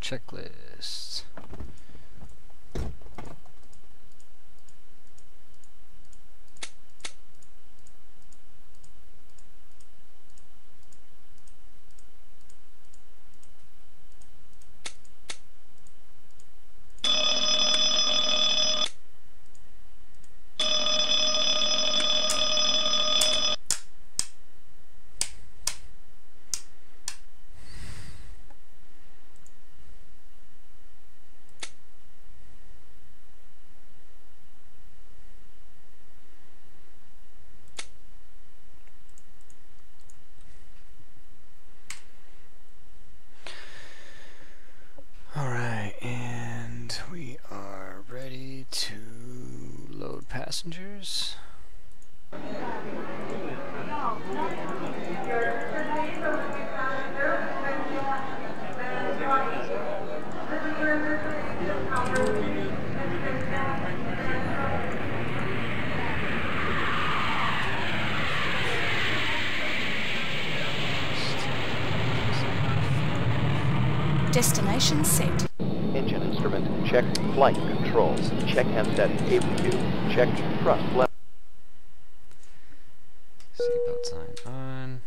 checklist. Alright, and we are ready to load passengers. Destination set. Engine instrument, check flight control, check handset APU, check thrust level. Seatbelt sign on.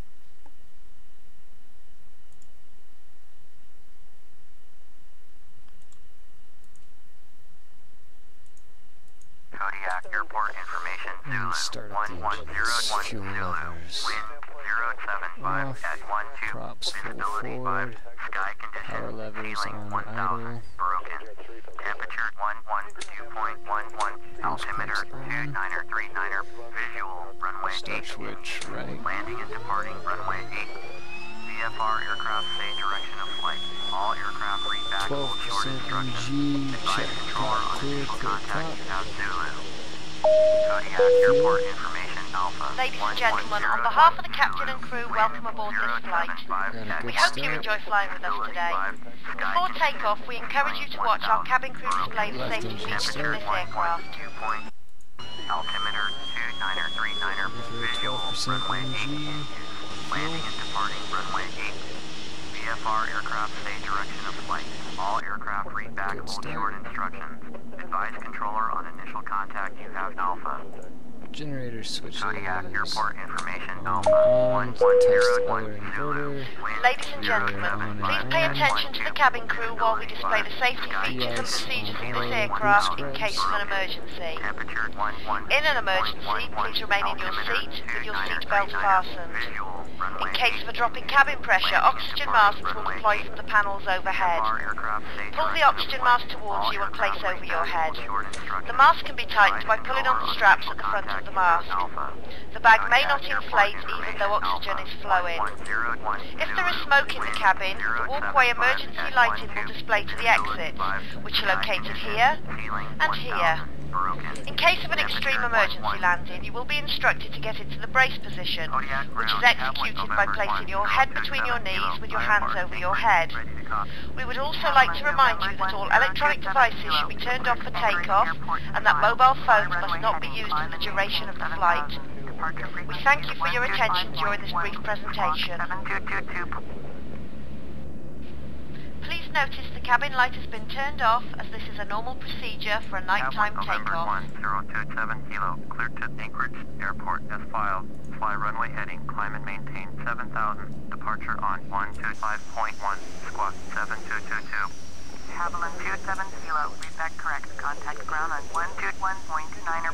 Kodiak Airport information And start up the engines. Fuel levers. Off. Props full forward. Power levers on idle. Temperature 112.11. Altimeter 2939er. Visual runway 8. Start switch right. Landing and departing runway 8. VFR aircraft say direction of flight. All aircraft read back hold short 12% instructions. NG. Advise Check controller top on clear, initial clear contact top. you have Zulu. Kodiak Airport information Alpha. Ladies and gentlemen, on behalf of the captain and crew, welcome aboard this flight. We hope you enjoy flying with us today. Before takeoff, we encourage you to watch our cabin crew display the safety features of this aircraft. Altimeter 2939er. Visual 12% runway 8. NG. Landing and departing runway 8. VFR aircraft say direction of flight. All aircraft read back hold short instructions. Advise controller on initial contact you have Alpha. Generator switches. Kodiak Airport information Alpha. On. Test other 110 inverter. Ladies and gentlemen, please pay attention to the cabin crew while we display the safety features and procedures of this aircraft in case of an emergency. Temperature 11. In an emergency, please remain in your seat with your seatbelt fastened. In case of a drop in cabin pressure, oxygen masks will deploy from the panels overhead. Pull the oxygen mask towards you and place over your head. The mask can be tightened by pulling on the straps at the front of the mask. The bag may not inflate even though oxygen is flowing. If there is smoke in the cabin, the walkway emergency lighting will display to the exits, which are located here and here. In case of an extreme emergency landing, you will be instructed to get into the brace position, which is executed by placing your head between your knees with your hands over your head. We would also like to remind you that all electronic devices should be turned off for takeoff, and that mobile phones must not be used for the duration of the flight. We thank you for your attention during this brief presentation. Please notice the cabin light has been turned off, as this is a normal procedure for a nighttime takeoff. 1027 kilo, clear to Anchorage Airport as filed. Fly runway heading, climb and maintain 7000. Departure on 125.1, squawk 7222. Havilland 27 kilo, read back correct. Contact ground on 121.29er.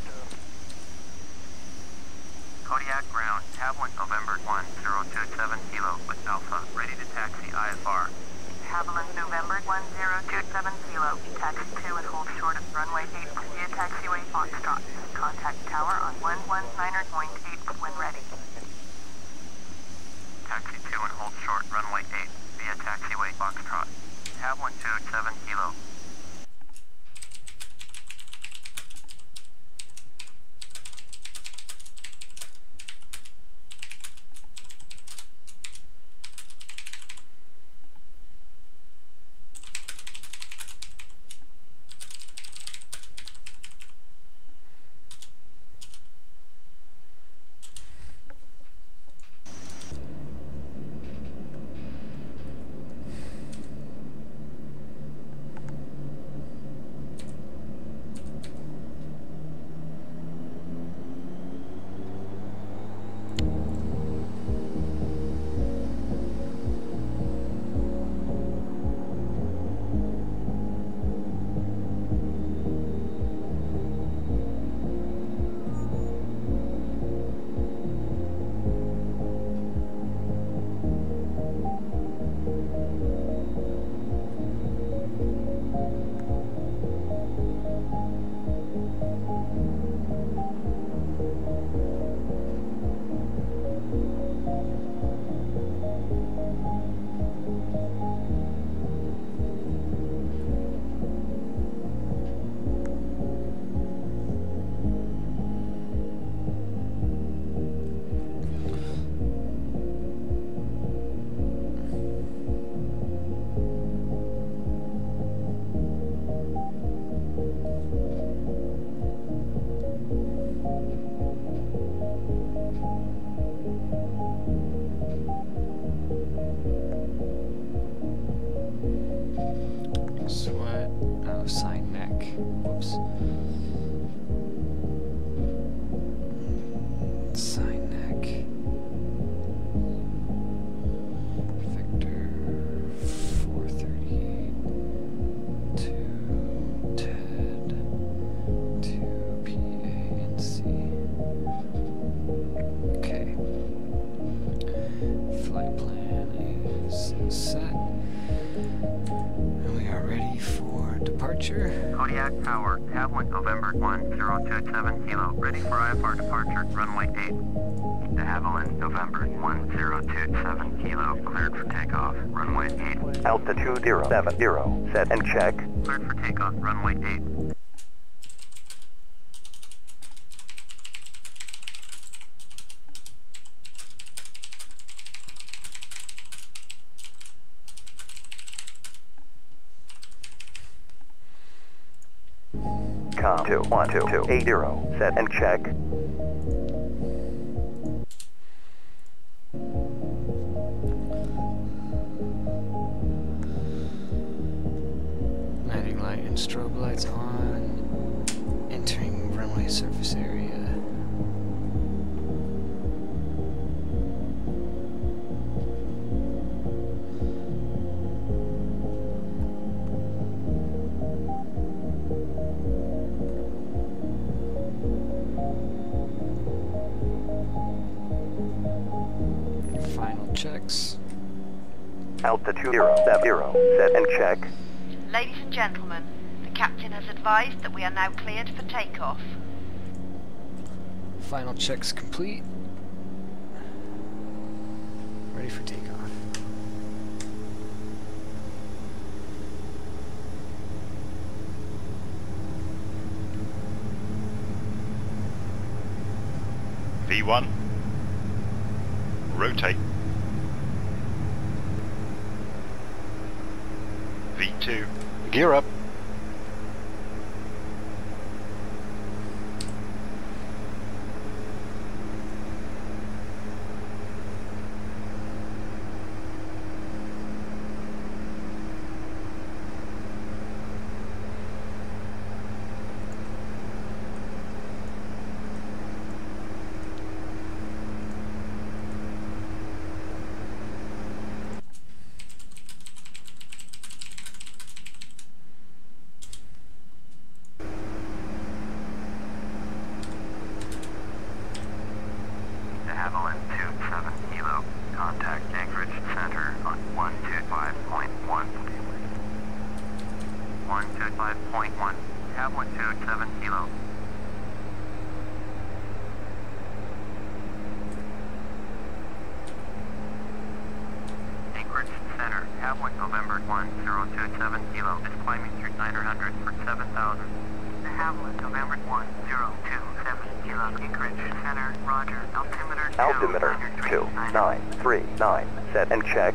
Kodiak ground, Havilland November 1027 kilo with Alpha, ready to taxi IFR. Havilland November 1027 kilo, taxi 2 and hold short of runway 8 via taxiway Foxtrot. Contact tower on 119.8 when ready. Taxi 2 and hold short runway 8 via taxiway Foxtrot. Havilland 27 kilo. sign neck. Whoops. Sign neck. Victor 438 to Ted to PANC. Okay. Flight plan is set. And we are ready for departure. Kodiak Tower, Havilland November 1027 Kilo, ready for IFR departure, runway 8. De Havilland November 1027 Kilo, cleared for takeoff, runway 8. Altitude 070, set and check. Cleared for takeoff, runway 8. Com 21280, set and check. Landing light and strobe lights on. Entering runway surface area. Final checks. Altitude 070, set and check. Ladies and gentlemen, the captain has advised that we are now cleared for takeoff. Final checks complete. Ready for takeoff. V1. Rotate. V2. Gear up. De Havilland 27 Kilo, contact Anchorage Center on 125.1. 125.1, Havilland 27 Kilo. Anchorage Center, Havilland November 1027 Kilo, is climbing through 900 for 7,000. De Havilland November 1027 Kilo, Anchorage Center, roger, altimeter 2939, set and check.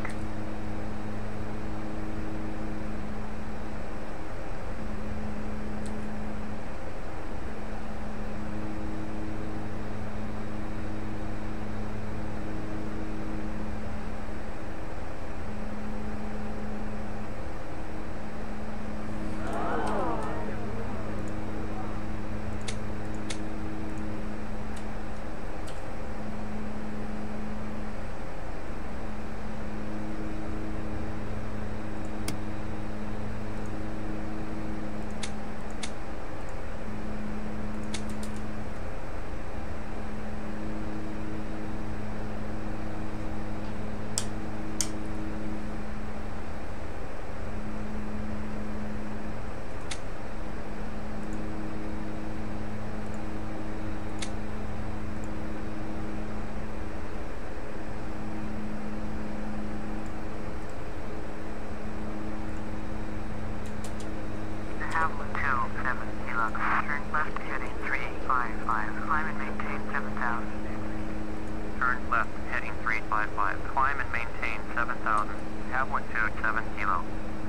Havilland 27 Kilo, turn left heading 355, climb and maintain 7,000. Turn left heading 355, climb and maintain 7,000. Havilland 27 Kilo.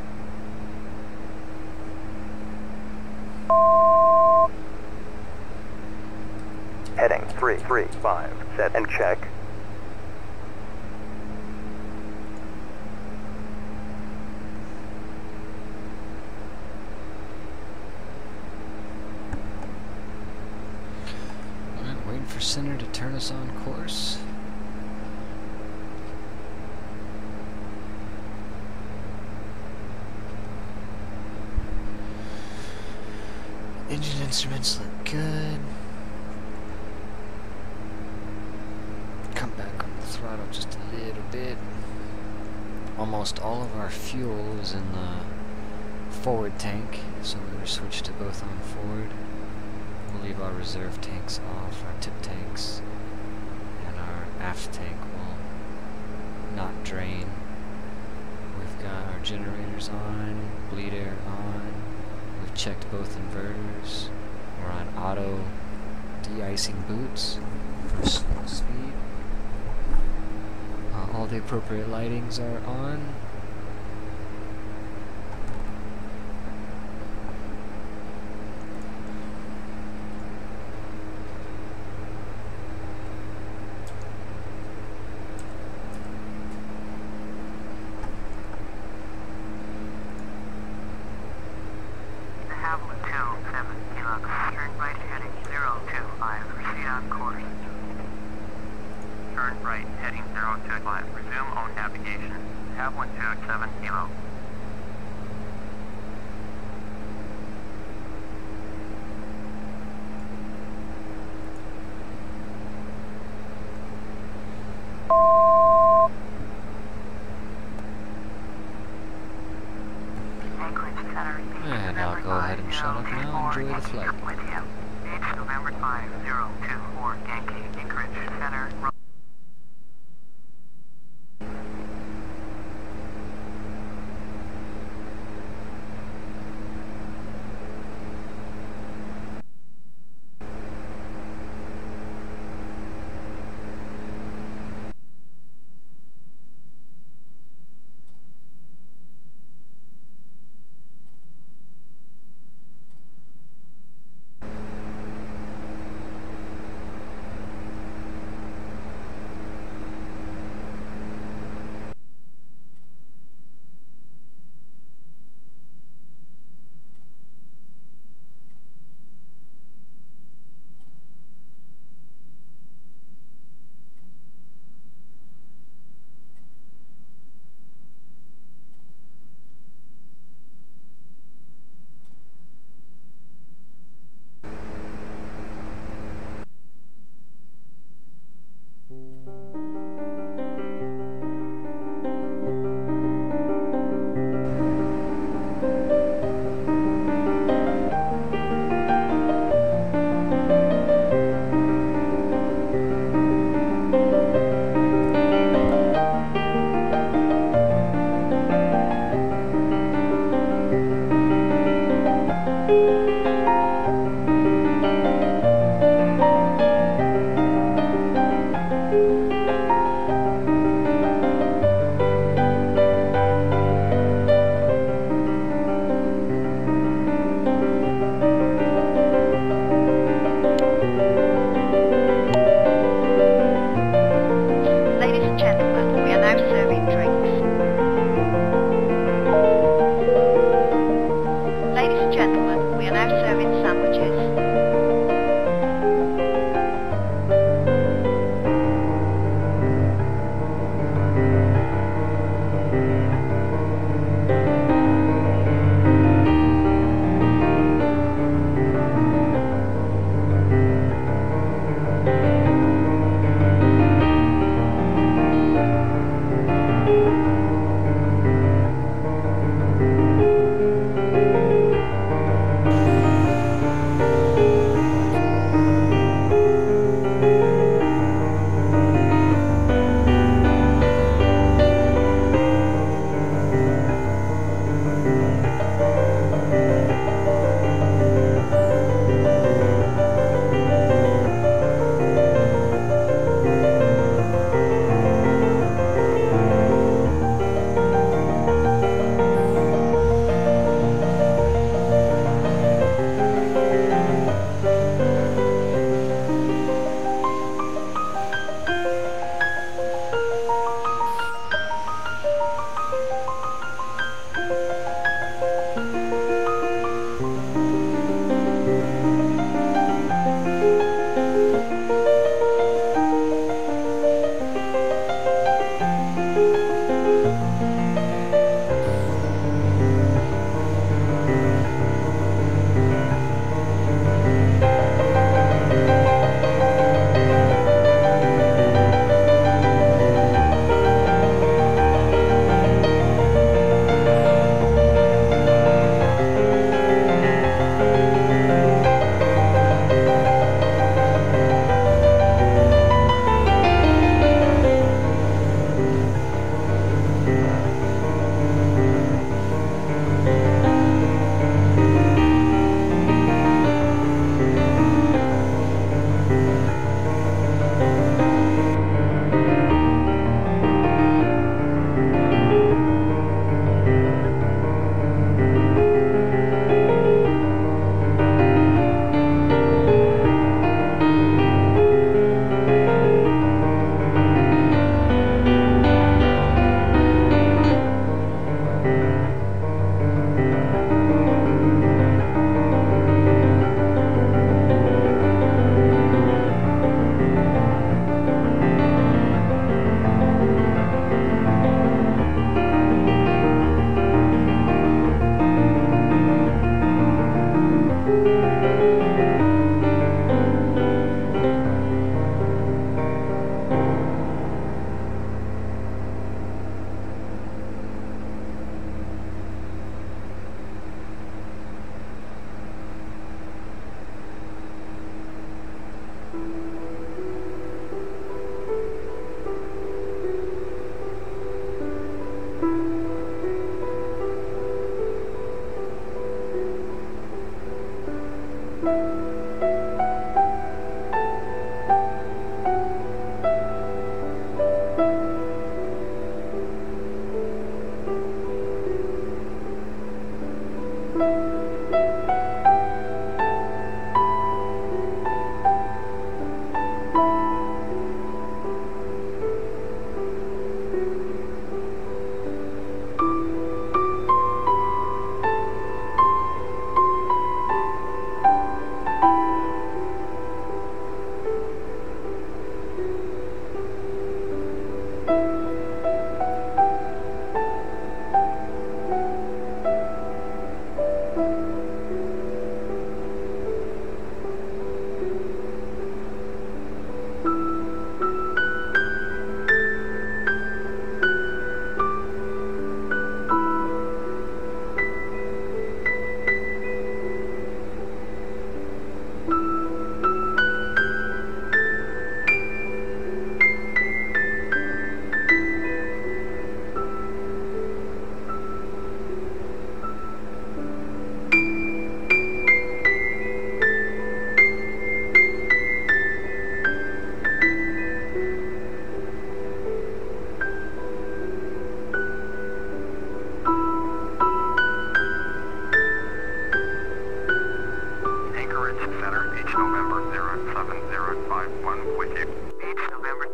Heading 335, set and check. us on course. Engine instruments look good. Come back on the throttle just a little bit. Almost all of our fuel is in the forward tank, so we're going to switch to both on forward. We'll leave our reserve tanks off, our tip tanks, and our aft tank will not drain. We've got our generators on, bleed air on. We've checked both inverters. We're on auto de-icing boots for slow speed. All the appropriate lightings are on. And I'll go ahead and shut up now. Enjoy the flight. It's November 5024 Yankee, Anchorage Center.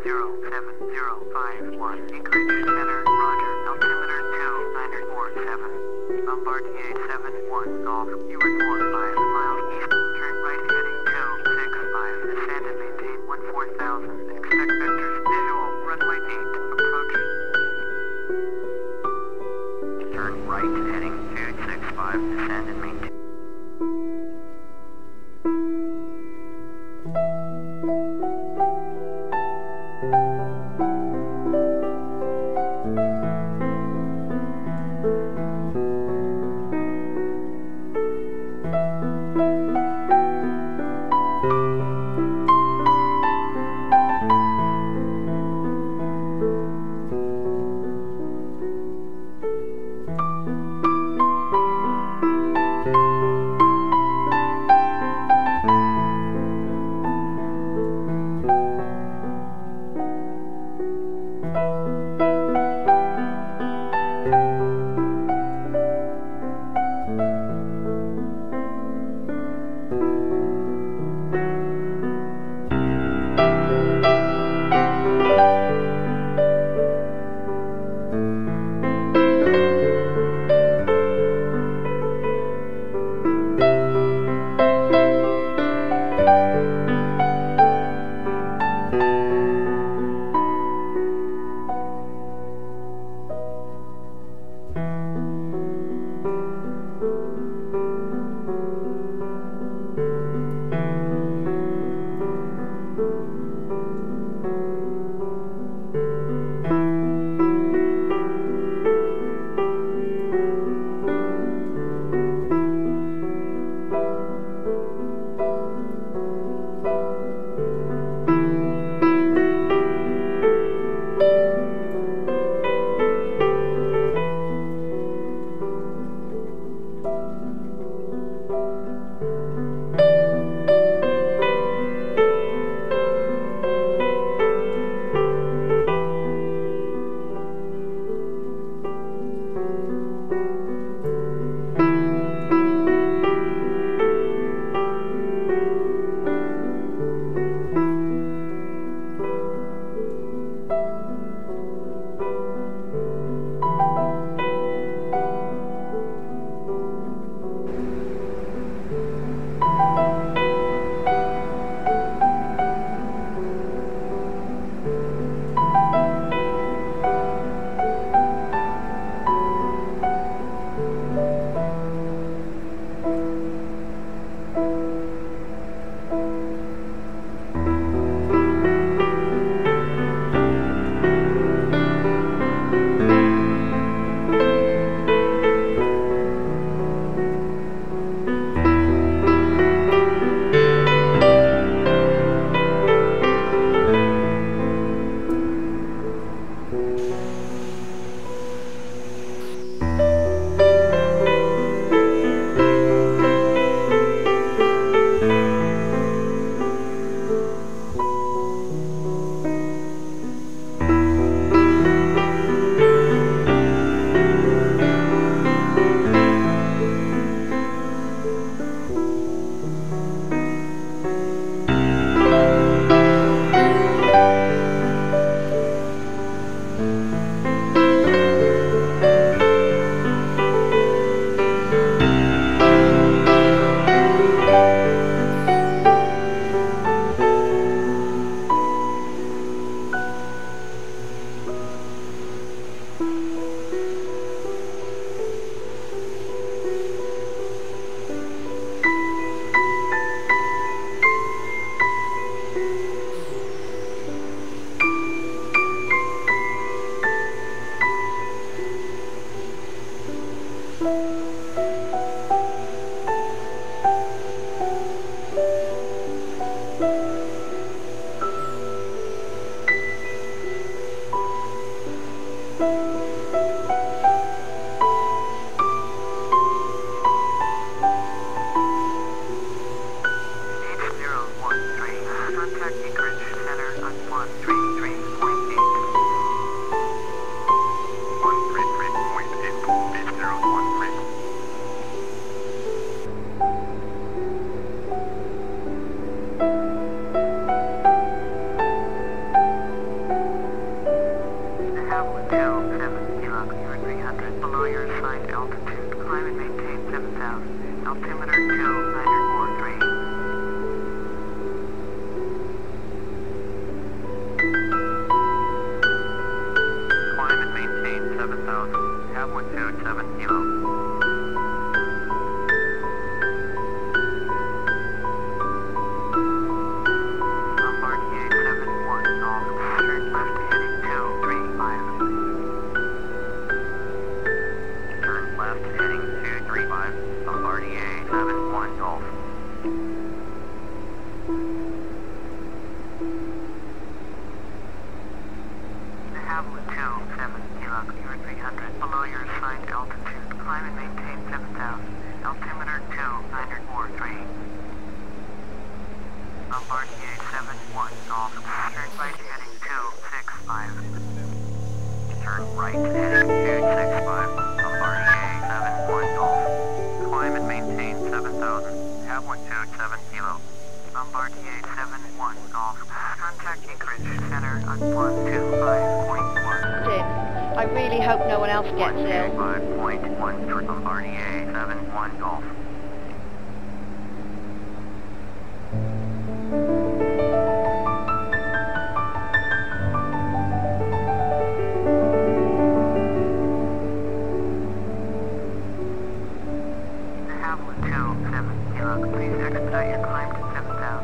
07051. Anchorage center, roger. Altimeter 2947. Bombardier 71 Golf. You report 5 miles east. Turn right heading 265. Descend and maintain 14,000. Expect vectors visual. Runway 8. Approaching. Turn right heading 265, descend and maintain. 27 kilo, you're 300 below your assigned altitude. Climb and maintain 7,000. Altimeter 2943. Climb and maintain 7,000. Have 127 kilo. Bombardier 71 off. Turn left heading 235. Turn left heading 235. Bombardier 71 Golf. Havlet 27 kilo, you're 300 below your assigned altitude. Climb and maintain 7,000. Altimeter 2943. Bombardier 71 Golf. Turn right heading 265. Turn right heading 265. Bombardier 71 Golf. Climb and maintain 7,000. Have 127 kilo. Bombardier 71 Golf. Contact Anchorage Center on 125.1. I really hope no one else gets ill. 125.1 for Bombardier 71 Golf. Havlet 27 kilo, please expedite your climb to 7,000.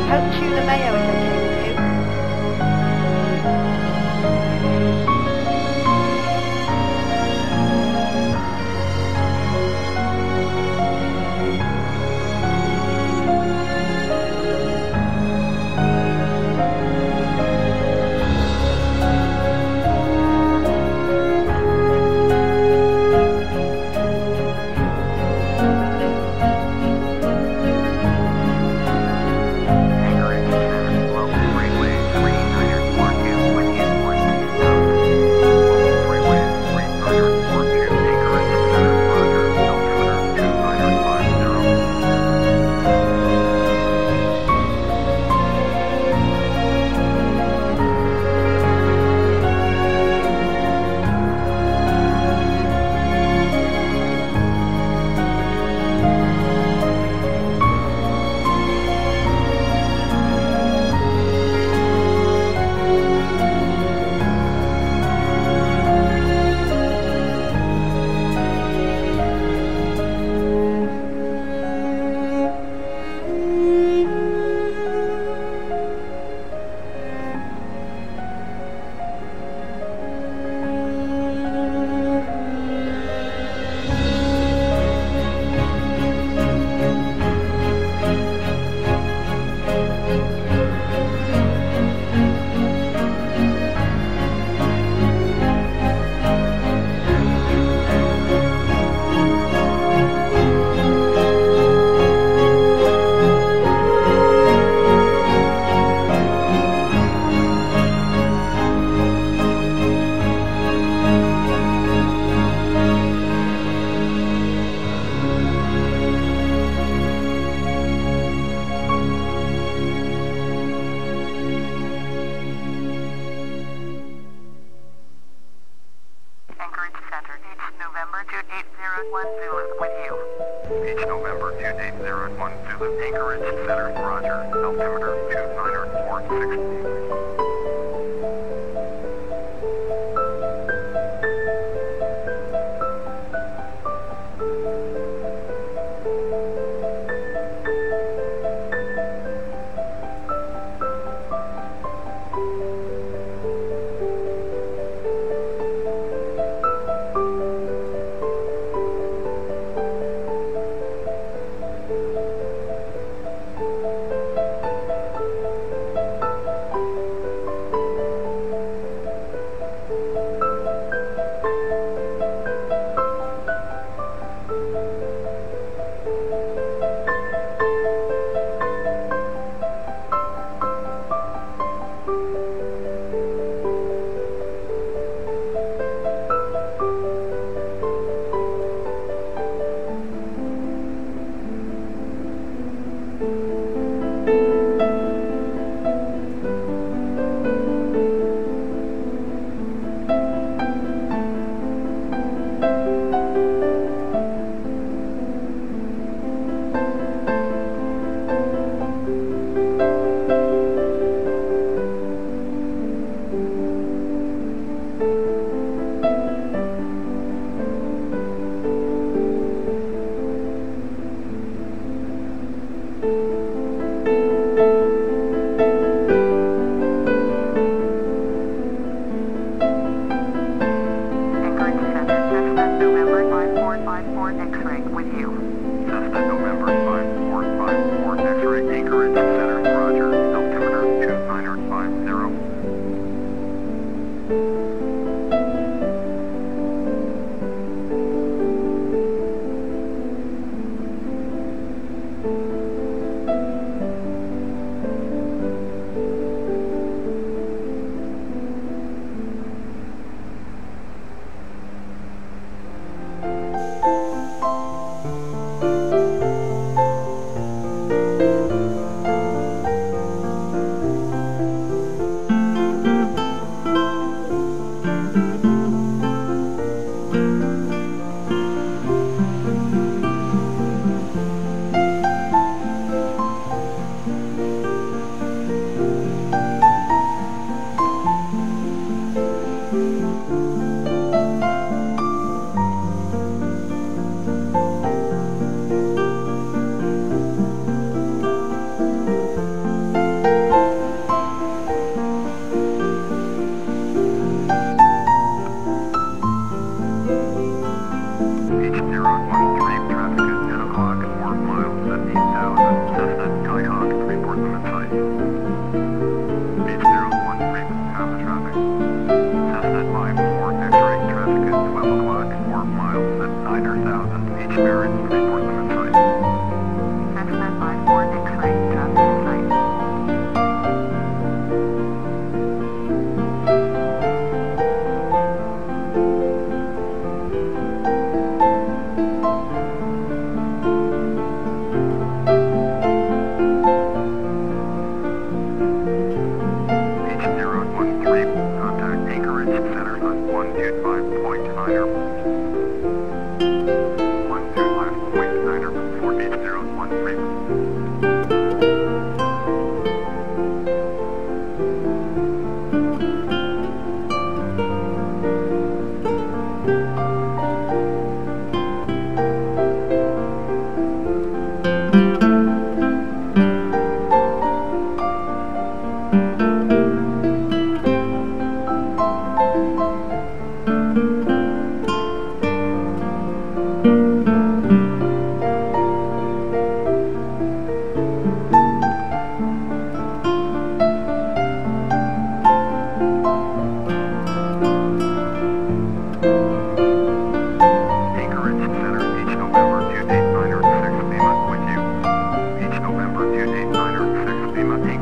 Hope Tuna Mayo is okay with you. Beach November 2801 Zulu, Anchorage Center, Roger, altimeter 29460.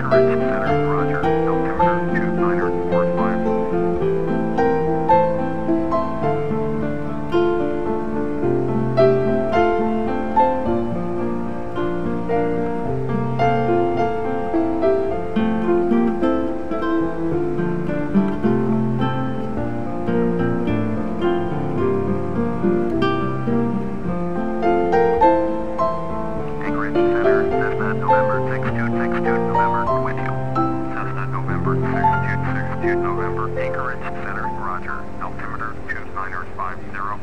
Anchorage Center, roger. Altimeter 2945. Anchorage Center, Cessna November 6262 November, with you. Cessna November 6262 November, Anchorage Center, roger. Altimeter 2950.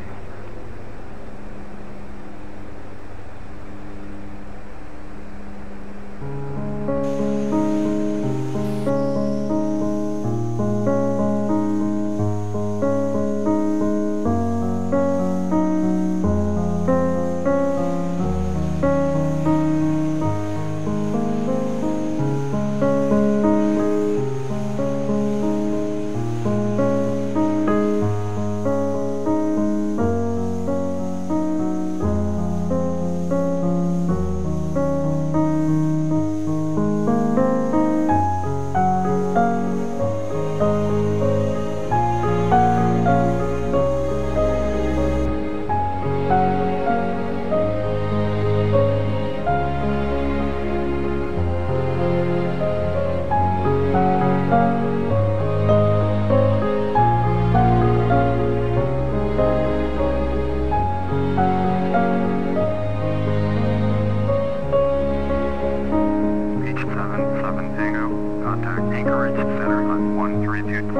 Anchorage Center on 132.65.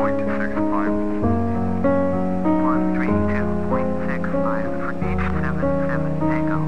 132.65 for H77 Tango.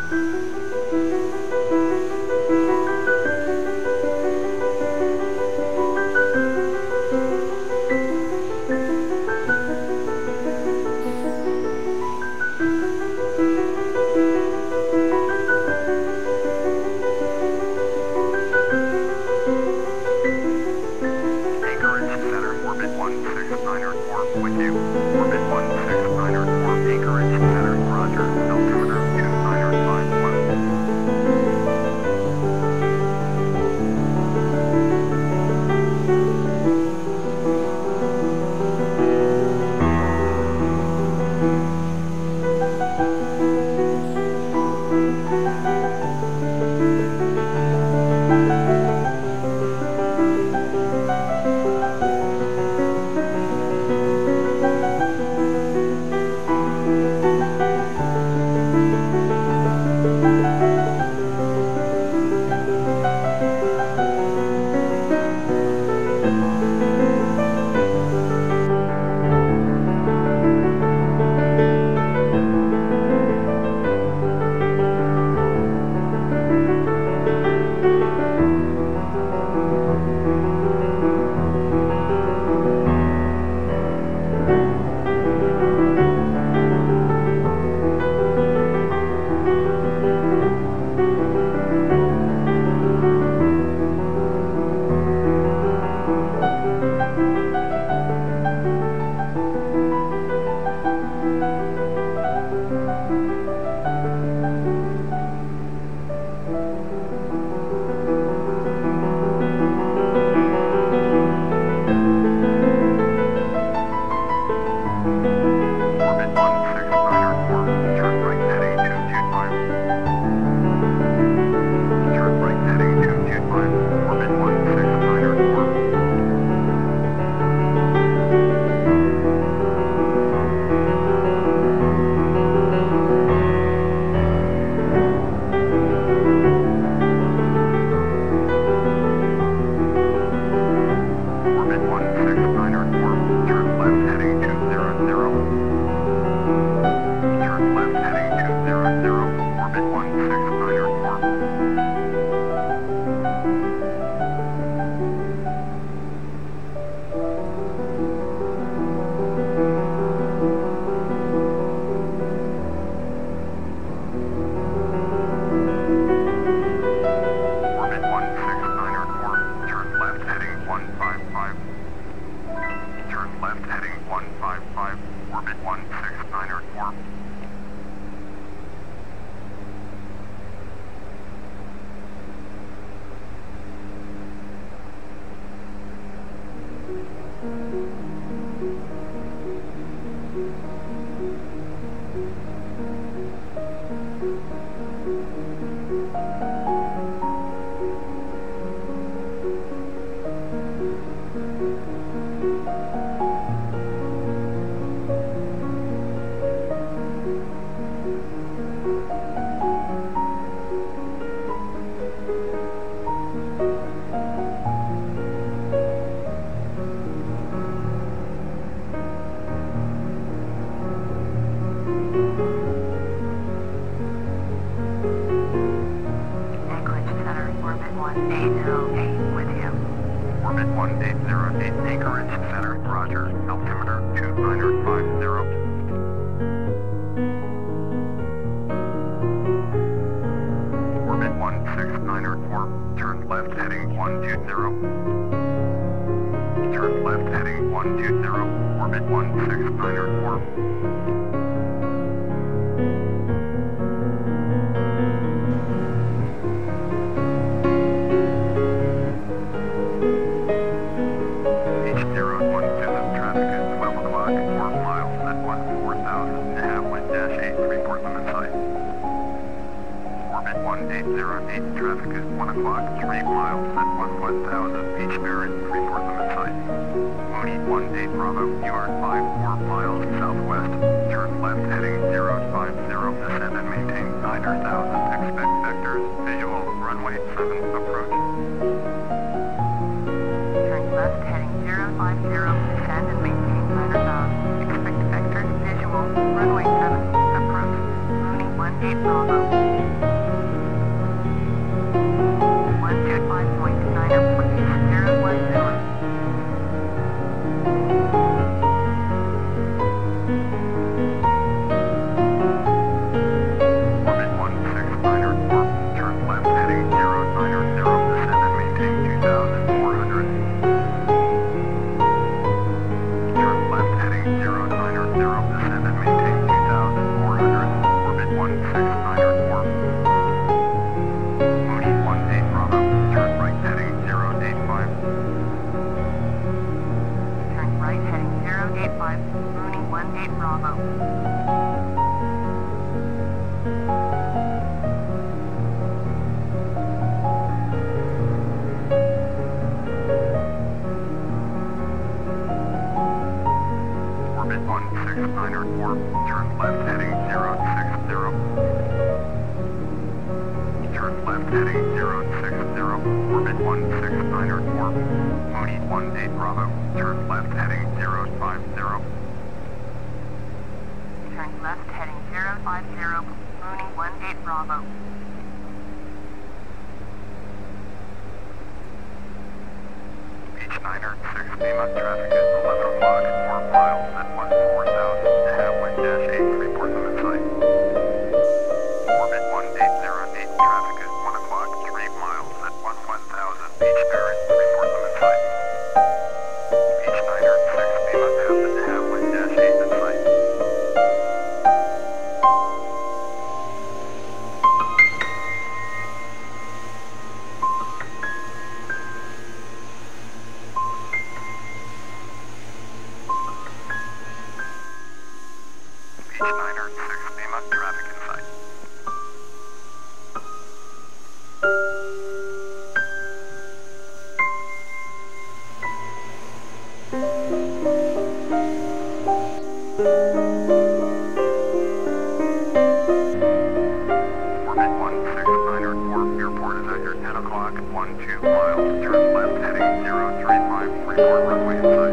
1808 with you. Orbit 1808, Anchorage Center, roger. Altimeter 2950. Orbit 16904, turn left heading 120. Turn left heading 120, orbit 16904. Orbit 1808, traffic at 1 o'clock, 3 miles at 1000, beach bearing, report limit site. Mooney 18 Bravo, you are 54 miles southwest, turn left heading 050, descend and maintain 9,000, expect vectors, visual, runway 7, approach. Turn left heading 050, descend and maintain 9,000, expect vectors, visual, runway 7, approach. Mooney 18 Bravo. warp. Turn left heading 060. Turn left heading 060. Orbit 169er warp. Mooney 18 Bravo. Turn left heading 050. Turn left heading 050. Mooney 18 Bravo. Beach Niner 6 Lima. Traffic is 11 o'clock. 4 miles at 14,000. Have wind dash 8. Report them in sight. Orbit 1808. Traffic is 1 o'clock. 3 miles at 11,000. Beach Barrett. Report them in sight. Beach Niner 6 Lima. Have wind dash 8 in sight. Beach Niner 6 Lima. Traffic in sight. Orbit 169er warp. Airport is at your 10 o'clock. 12 miles. Turn left heading 035. Report runway in sight.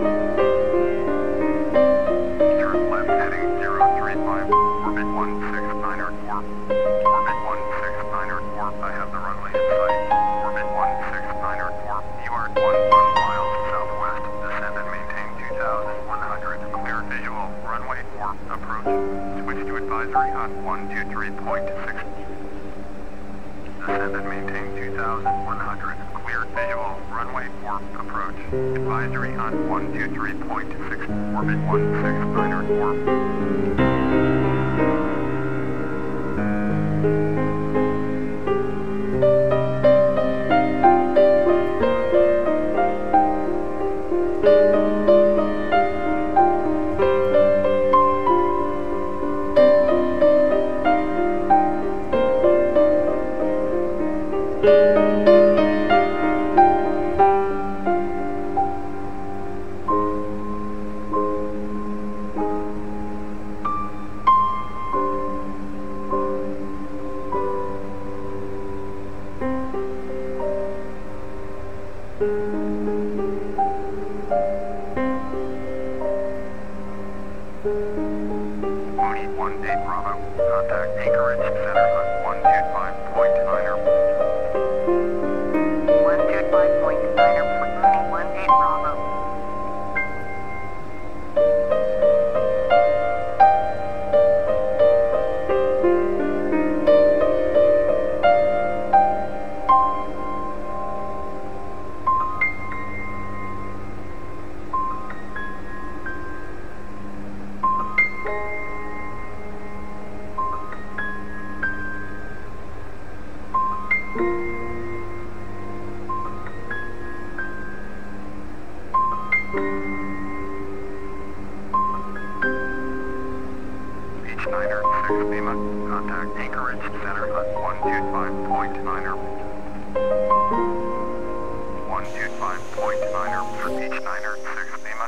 Turn left heading 035. Orbit 169er warp. Orbit 169er warp. I have the runway in sight. Orbit 169er warp. You are 11 miles southwest. Descend and maintain 2,100. Clear visual. Runway warp approach. Switch to advisory on 123.6. Descend and maintain 2,100. Clear visual. Runway warp approach. Advisory on 123.6. Orbit 169er warp. Mooney 18 Bravo. Contact Anchorage Center on 125.9er. 125.9er. Mooney 18 Bravo. Beach Niner 6 Lima. Contact Anchorage Center on 125.9er. 125.9er for Beach Niner 6 Lima.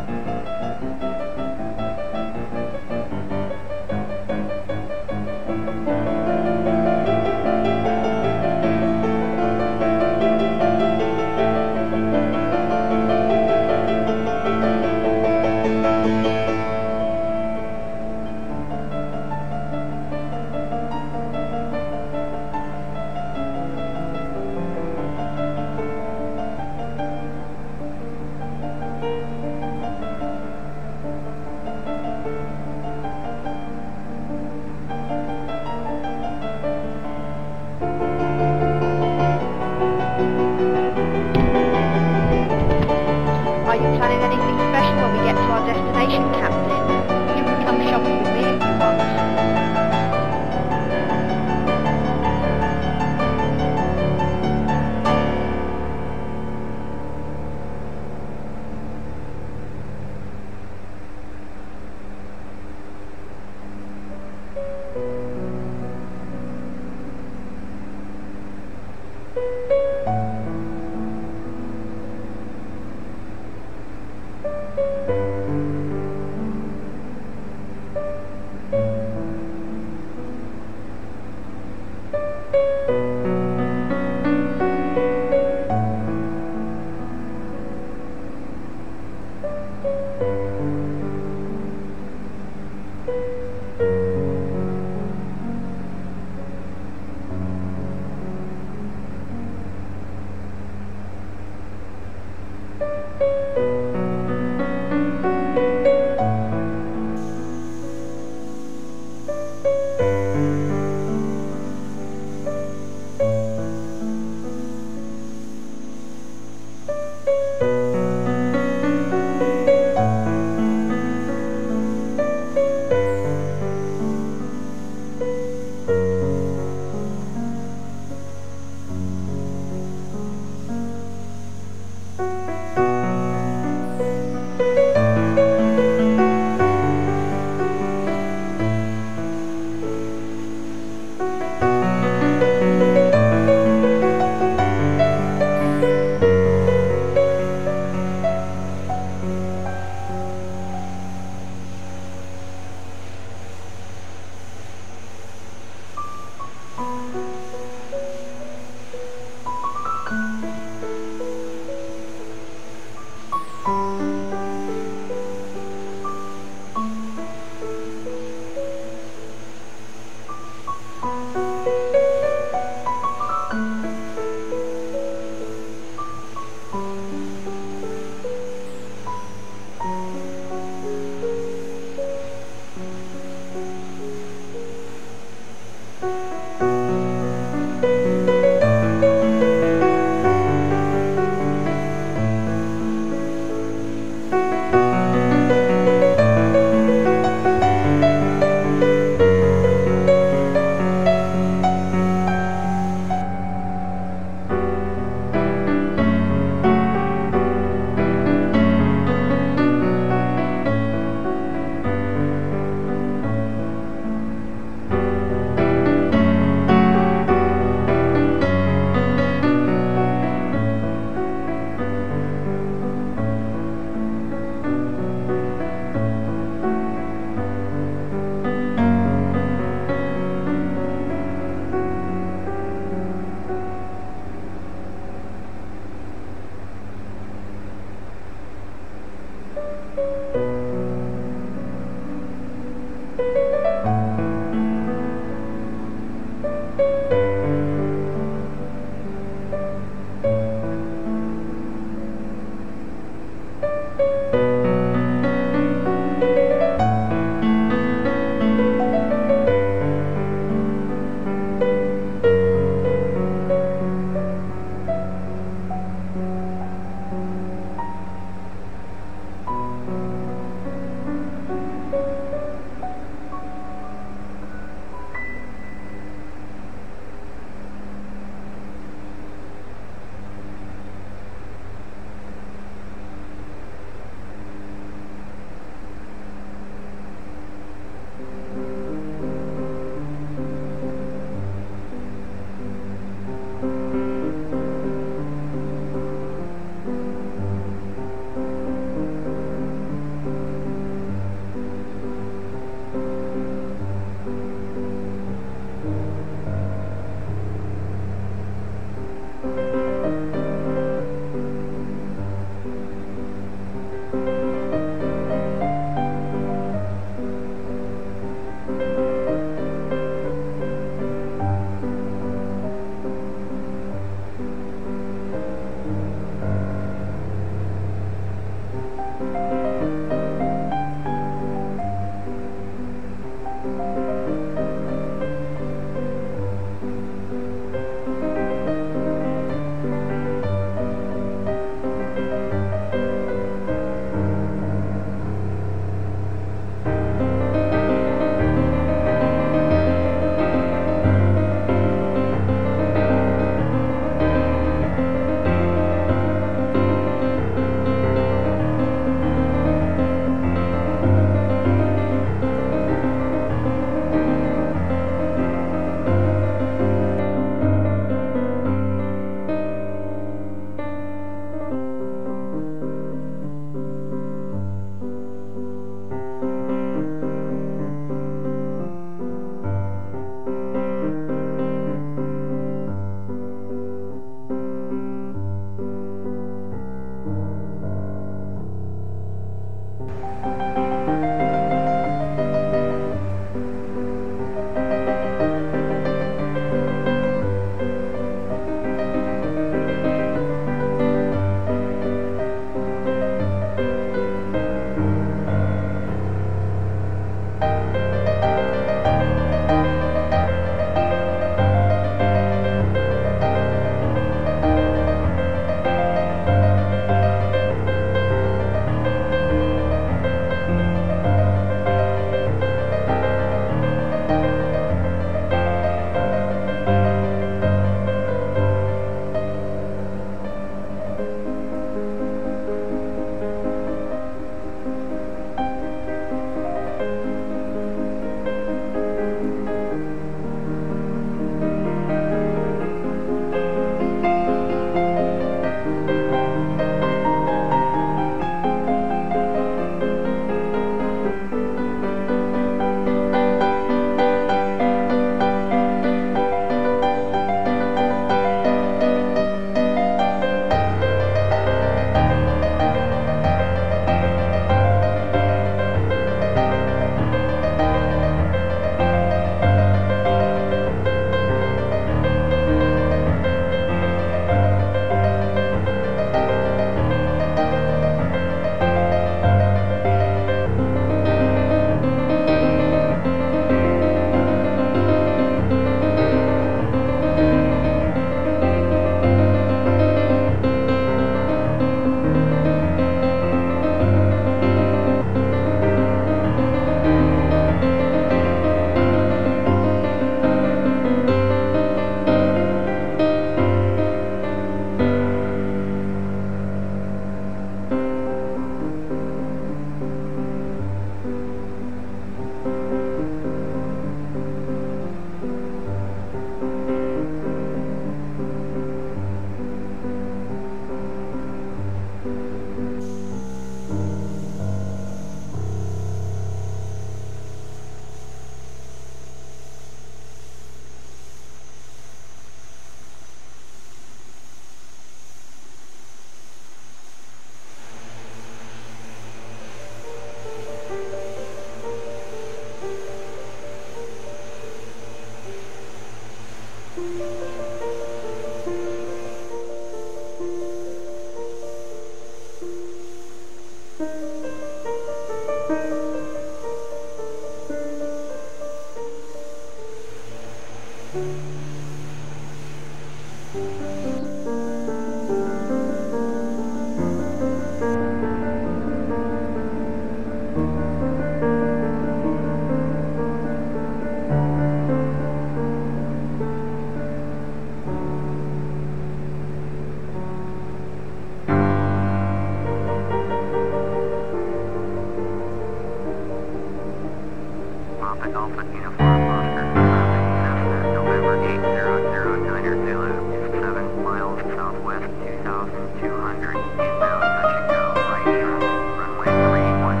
Alpha Uniform Oscar, traffic Cessna, November 8009er Zulu, is 7 miles southwest 2,200, inbound touch and go, right traffic, runway 31.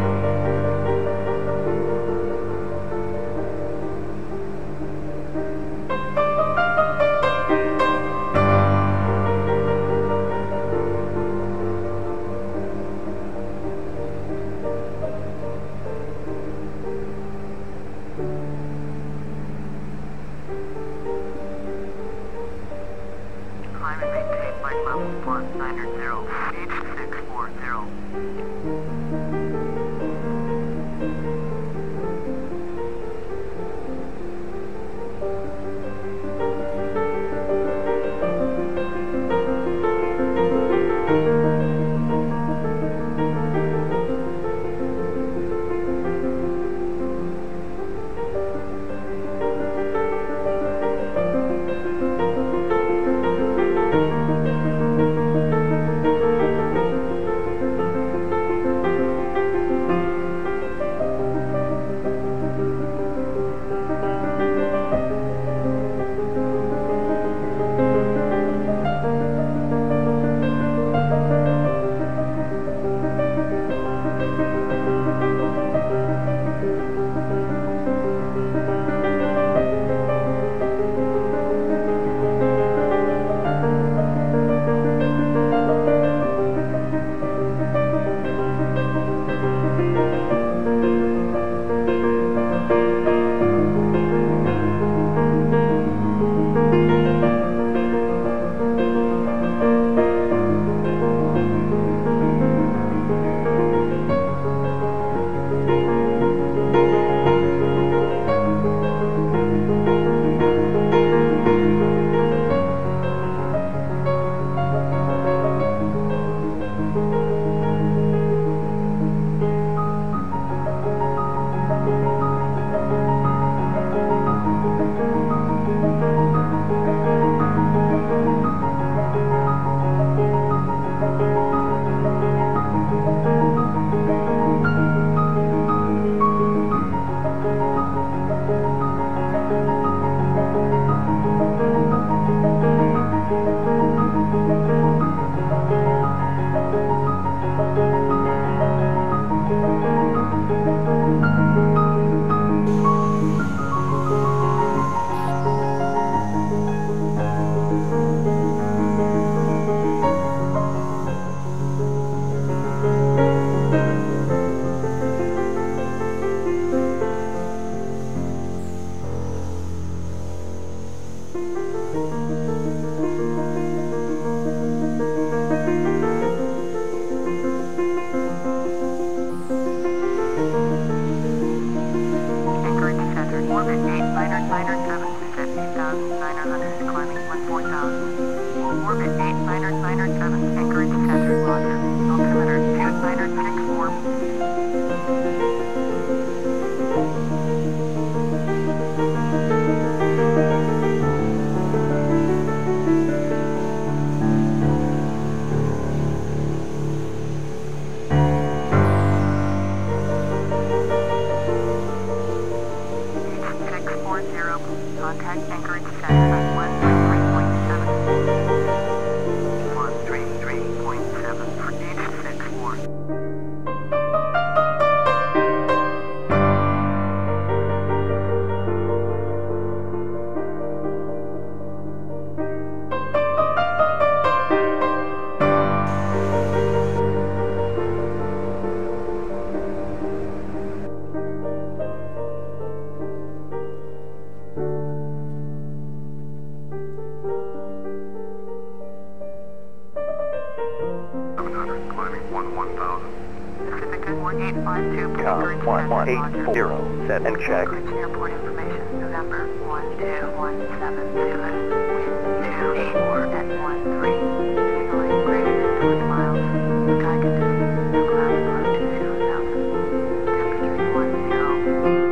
Climb and maintain flight level 190, H640. Contact Anchorage Center at 133.7 for H64. Com 1180, set and check. Airport information, November 12170, wind 284 at 13, signaling greater than 20 miles, sky conditions, no clouds close to 0,000, temperature 10.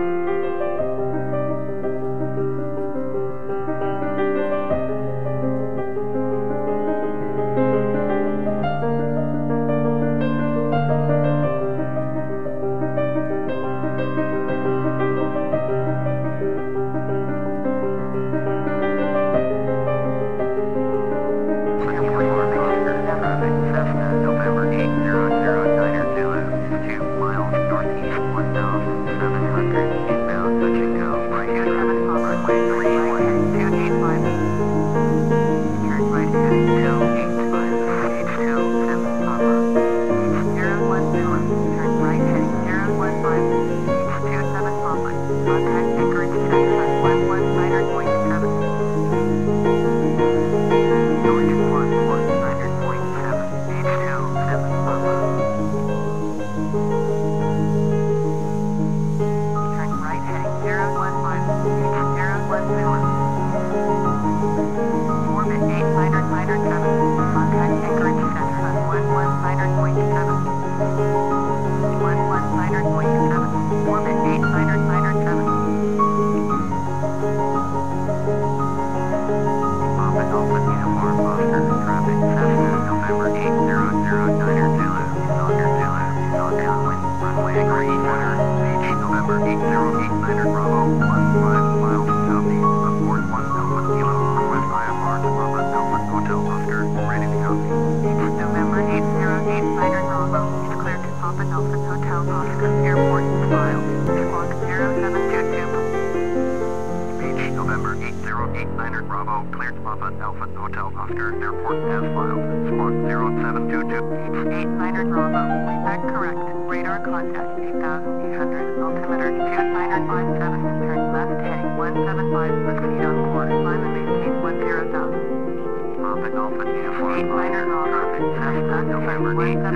Bravo, cleared Papa Alpha Hotel Oscar, airport as filed. Squawk 0722. H89er Bravo, readback correct. Radar contact 8,800, altimeter 2957, turn left heading 175, proceed on course, climb and maintain 10,000. Papa Alpha Uniform. 89er Bravo, Cessna November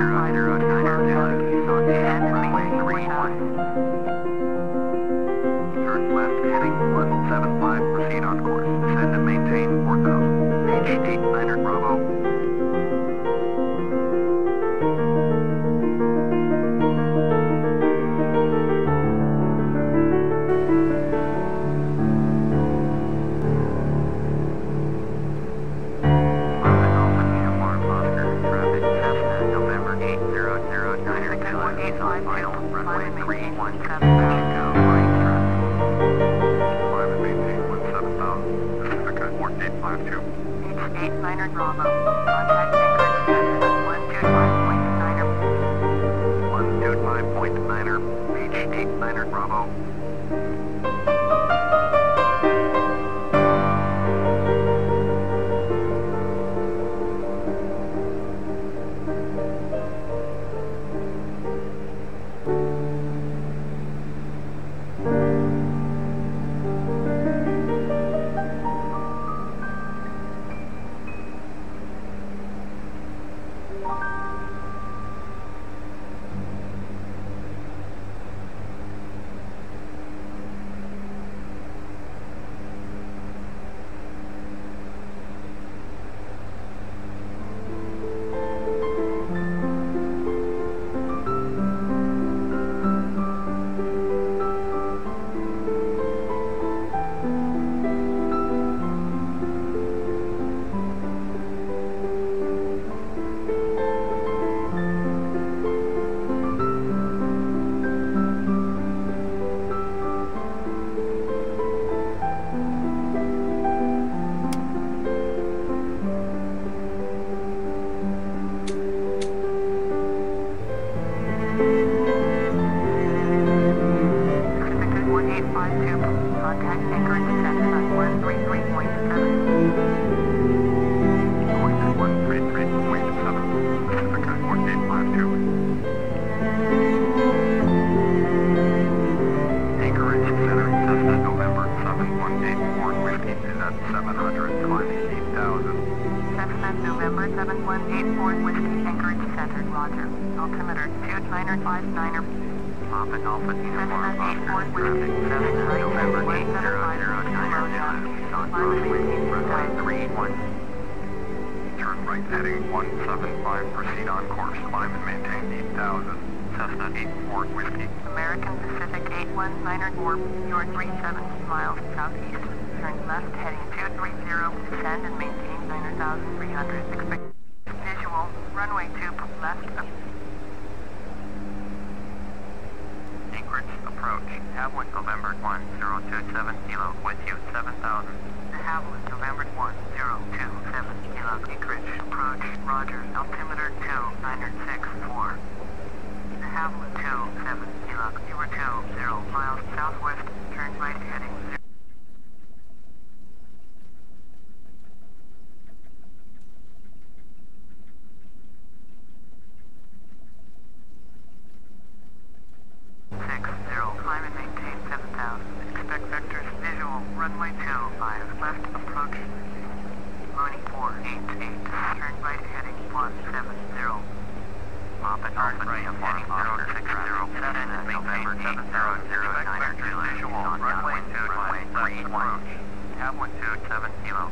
875, descend and maintain 4,000. Turn left heading 175, proceed on course. Descend and maintain 4,000. H89er Bravo. H89er Bravo, contact Anchorage Intl 125.9er. 125.9er, H89er Bravo. Contact Anchorage Intl 133.7. 133.7. Pacifica 4852. Anchorage Center, Cessna November 7184 Whiskey is at 700, climbing 8,000. Cessna November 7184 Whiskey, Anchorage Center, roger. Altimeter 2959er. Papa Alpha Uniform Cessna Oscar, 84 Whiskey, Cessna right November heading 800, runway 31. Turn right heading 175, proceed on course, climb and maintain 8,000. Cessna 84 Whiskey. American Pacific 819er, you're 370 miles southeast. Turn left heading 230, descend and maintain 9,300. Expect visual, runway 2, left. Anchorage approach. Havilland November 1027 kilo, with you 7,000. Havilland November 1027 kilo, Anchorage approach, roger, altimeter 2964. Havilland 27 kilo, you were 20 miles southwest, turn right heading 0. Climb and maintain 7,000. Expect vectors visual. Runway 25. Left approach. Mooney 488. Turn right heading 170. Papa Alpha right heading 060. Cessna November 800. Visual. Runway 2 approach. Havilland 27 kilo.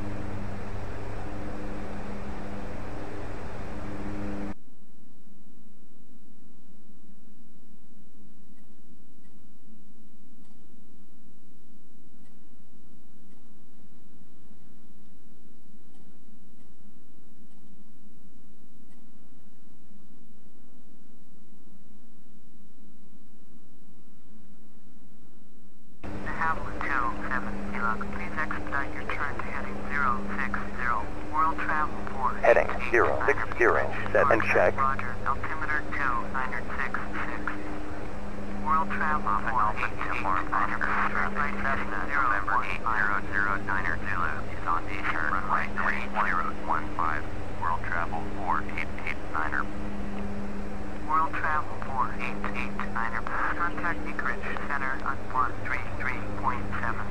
Havilland 27 kilo. Please expedite your turn to heading 060. World travel for Heading 060, set and check. Roger, altimeter 2966. World travel Alpha uniform Oscar, traffic Cessna, November 8009er Zulu, is on Eastern runway 3015, world travel 4889er. World travel 4889er. Contact Anchorage Center on 133.7.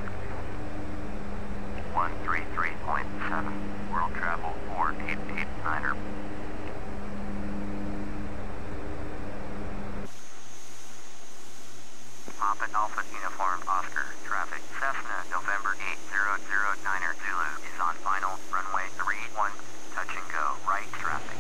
133.7, world travel 4889er. Papa Alpha uniform Oscar, traffic Cessna, November 8009er Zulu, is on final runway 31, touch and go, right traffic.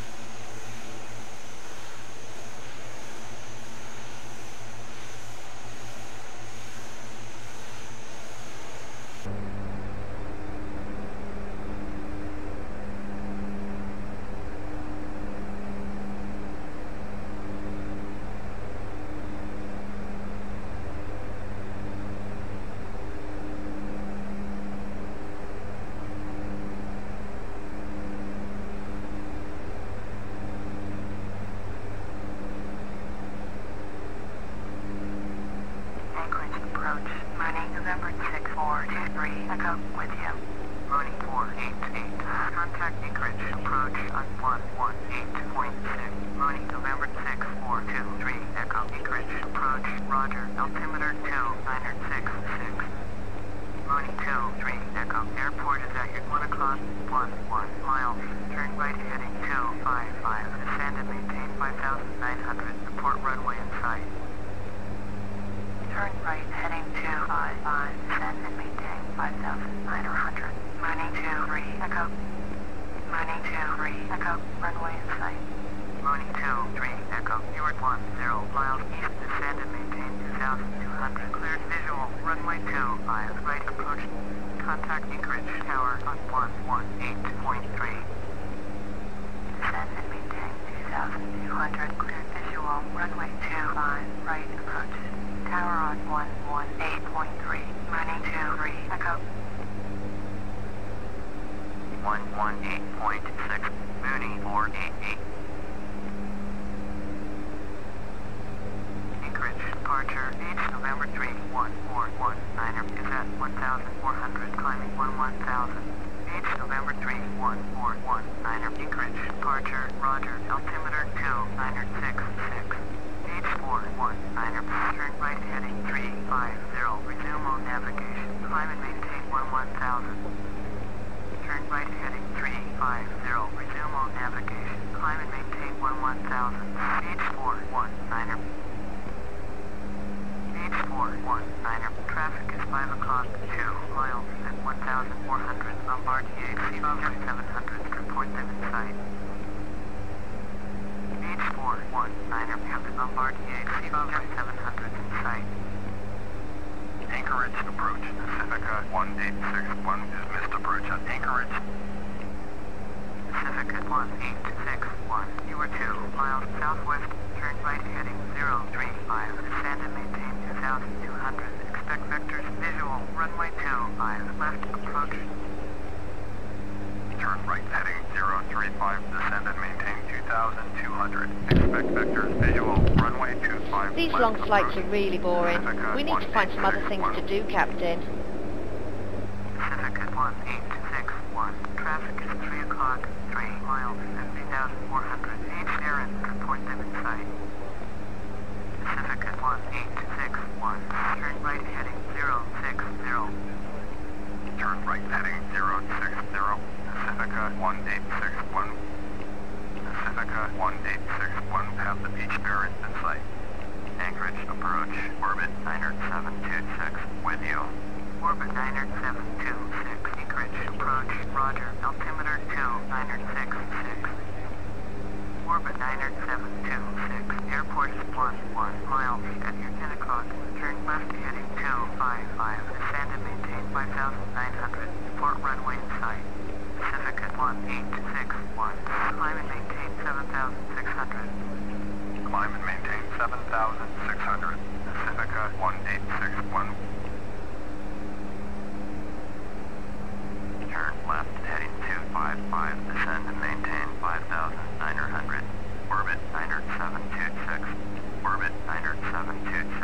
Anchorage approach. Morning, November 6423. Echo with you. Morning 488. Contact Anchorage approach on 118.6. Morning, November 6423. Echo Anchorage approach. Roger. Altimeter 2966. Morning 23. Echo. Airport is at your 1 o'clock. 11 miles. Turn right heading 255. Descend and maintain 5,900. Report runway in sight. Turn right heading 255. Descend and maintain 5,900. Morning 23. Echo. Morning 23. Echo. Runway in sight. Morning 23. Echo. You're 10 miles east. Descend and maintain 2,200. Cleared visual. Runway 25. Right approach. Contact Anchorage Tower on 118.3. Descend and maintain 2,200. Cleared visual. Runway 25. Right approach. Tower on 118.3. Morning 23. Echo. 118.6, Mooney 488. Anchorage departure H November 31419 is at 1,400 climbing 11,000. H November 31419 Anchorage departure Roger altimeter 2966. H419 turn right heading 350 resume on navigation climb and maintain 11,000. Turn right heading 350 resume on navigation climb and maintain 11,000. H419 H419 traffic is 5 o'clock 2 miles at 1,400 Bombardier C-700 report them in sight. H419 have the Bombardier C-700 in sight. Anchorage approach. Pacifica 1861 is missed approach at Anchorage. Pacifica 1861. You are 2 miles southwest. Turn right heading 035. Descend and maintain 2,200. Expect vectors visual. Runway 25. Left approach. Turn right heading 035, descend and maintain 2,200. Expect vectors visual, runway 25. These long flights are really boring. We need to find some other things to do, Captain. Pacifica 1861. Traffic is 3 o'clock 3 miles at 3,400. Airstair report them in sight. Pacifica 1861. Turn right heading 060. Turn right heading 060. Pacifica 1861. Pacifica 1861, have the beach bearings in sight. Anchorage approach, orbit 90726, with you. Orbit 90726, Anchorage approach, roger, altimeter 2966. Orbit 90726, airport is 11 miles at your 10 o'clock, turn left heading 255, descend and maintain 5,900, report runway in sight. Pacifica 1861, climb and maintain 7,600. Climb and maintain 7,600. Pacifica 1861. Turn left heading 255, descend and maintain 5,900. Orbit 90726. Orbit 90726.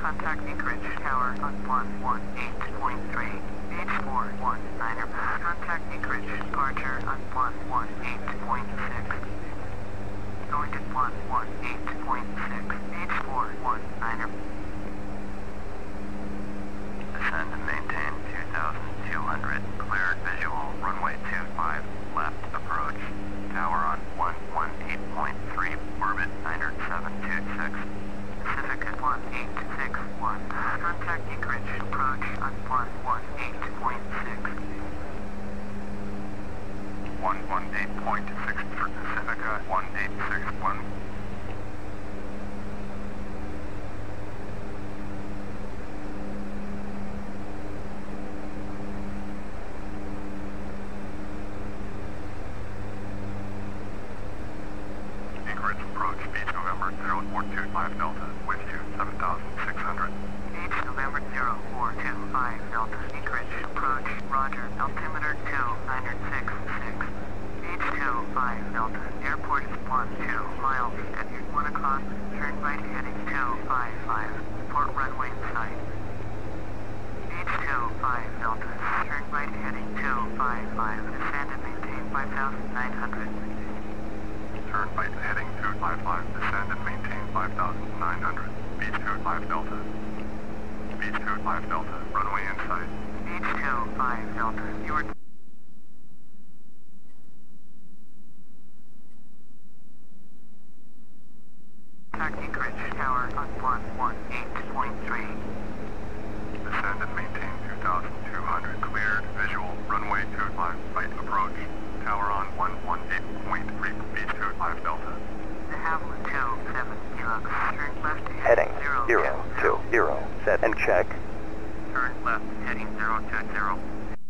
Contact Anchorage Tower on 118.3. H419er. Contact Anchorage departure on 118.6. Going to 118.6. H419er. Descend and maintain 2,200. Cleared visual. Runway 25. Left approach. Tower on 118.3. Orbit 90726. Pacific at 1861. Contact Anchorage approach on 118.6. 118.6 for Pacifica 1861. Anchorage approach, Beach November 0425 Delta, with you 7,600. Beach November 0425 Delta. Anchorage approach, roger, altimeter 2966. Beach 25 Delta. Airport is 12 miles. At 1 o'clock, turn right heading 255. Port runway in sight. Beach 25 Delta. Turn right heading 255. Descend and maintain 5,900. Turn right heading 255, descend and maintain 5,900. Beach 25 Delta. Beach 25 Delta, runway in sight. Beach 25 Delta. You are Contact Anchorage Tower on 118.3. Descend and maintain 2,200. Cleared, visual, runway 25, right approach. Tower on 118.3, Beach 25 Delta. De Havilland 27 Kilo. Turn left Heading heading 020. Set and check. Turn left heading 020.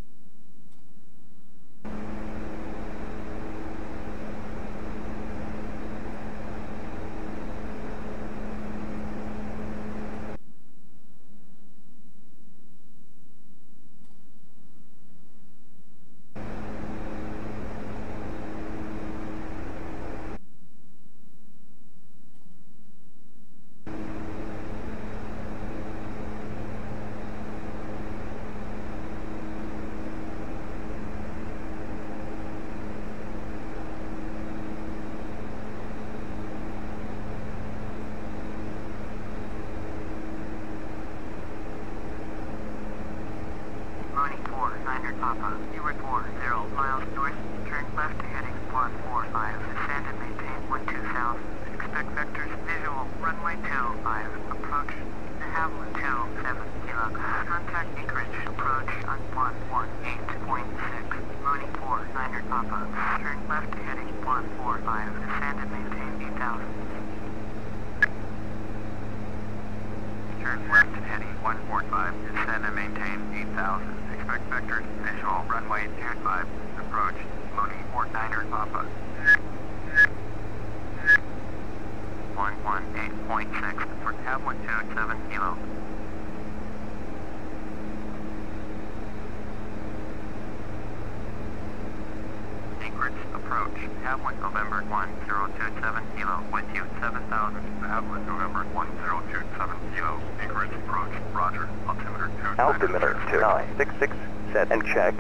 Papa. You were 40 miles north. Turn left heading 145. Descend and maintain 12,000. Expect vectors visual. Runway 25. Approach De Havilland 27 Kilo. Contact Anchorage approach on 118.6. Mooney 49er Papa. Turn left heading 145. Descend and maintain 8,000. Turn left heading 145. Descend and maintain 8,000. Expect vectors visual. Runway 25. Approach Mooney 49er Papa. 118.6 for Havilland 27 Kilo. Anchorage approach. Havilland November 1027 Kilo. With you 7,000. Havilland November 1027 Kilo. Anchorage approach. Roger. Altimeter 2966. Altimeter 2966. Set and check.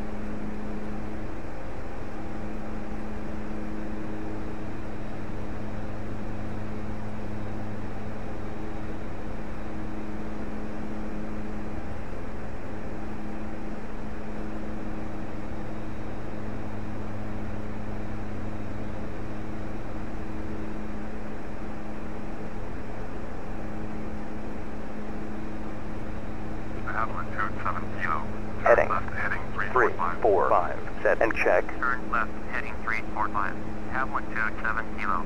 Havilland 27 Kilo. Heading Left heading 345. 345. Set and check. Turn left heading 345. Havilland 27 Kilo.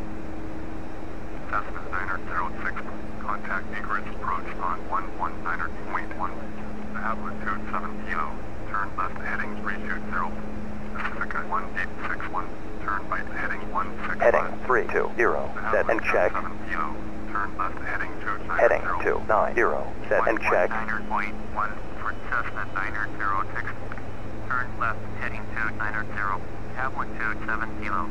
Cessna 906. Contact Anchorage approach on 119.1. Havilland 27 Kilo. Turn left heading 320. Pacifica 1861. Turn right heading 165. Heading 320. Set and check. 7 Kilo. Turn left heading 290. Heading 290. Set and check. 119.1 for Cessna 906. Turn left heading 290. Havilland 27 Kilo.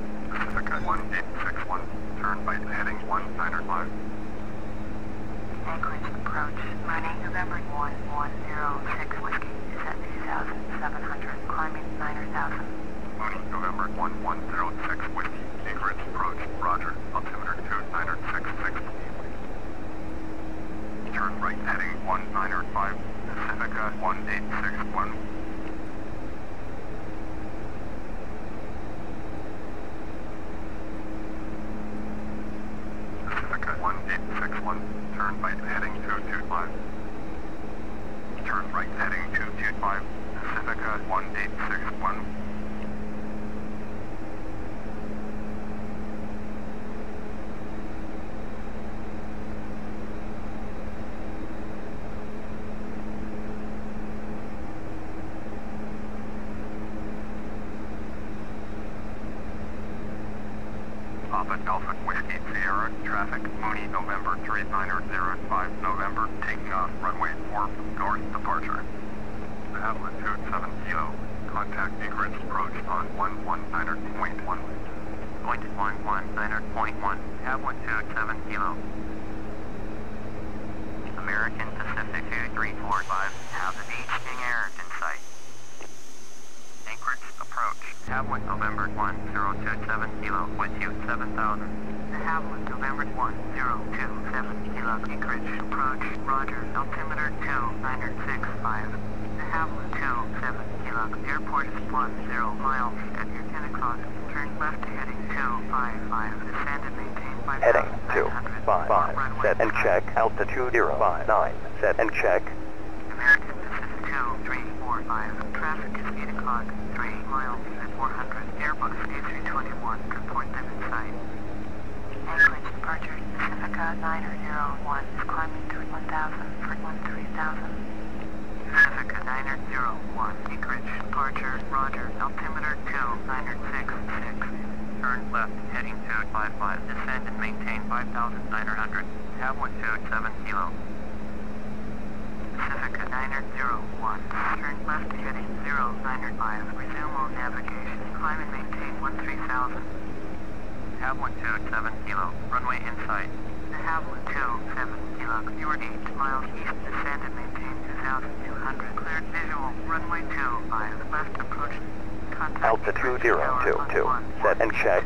Pacifica 1861. Turn right heading 195. Anchorage approach. Running November 1106 Whiskey is at 2,700. Climbing 9,000. Mooney, November 1106 Whiskey, Anchorage approach. Roger. Altimeter 2966. Turn right heading 195. Pacifica 1861. Pacifica 1861. Turn right heading 225. Turn right heading 225. Pacifica 1861. Papa Alpha Whiskey Sierra, traffic, Mooney, November 3905, November, taking off, runway 4, north departure. Altitude 7 kilo, contact Anchorage approach on 119.1. Point 119.1. Altitude 7 kilo. American Pacific 2345. Have the beach King Air in sight. Anchorage approach. Hamlet November 1027 kilo. With you 7,000. Hamlet November 1027 kilo. Anchorage approach. Roger. Altimeter 2965. Hamlet 27 kilo. Airport is 10 miles at your 10 o'clock. Turn left to heading 255. Descend and maintain 5,900. Heading 255. Set and check. Altitude 059. Set and check. American Pacific 2345. Traffic is 8 o'clock. 3 miles at 400. Airbus A321. Report them in sight. Anchorage departure. Pacifica 901 is climbing to 1,000 for 13,000. Pacifica 901. Anchorage departure. Roger. Altimeter 2966. Turn left heading 255. Descend and maintain 5,900. Altitude 7 kilo. Pacifica 901. Turn left to heading 095. Resume all navigation. Climb and maintain 13,000. Altitude 7 kilo. Runway in sight. Altitude 7 kilo. You are 8 miles east. Descend and maintain 2,200. Cleared visual. Runway 25. Left approach. Contact Altitude 022. Set and check.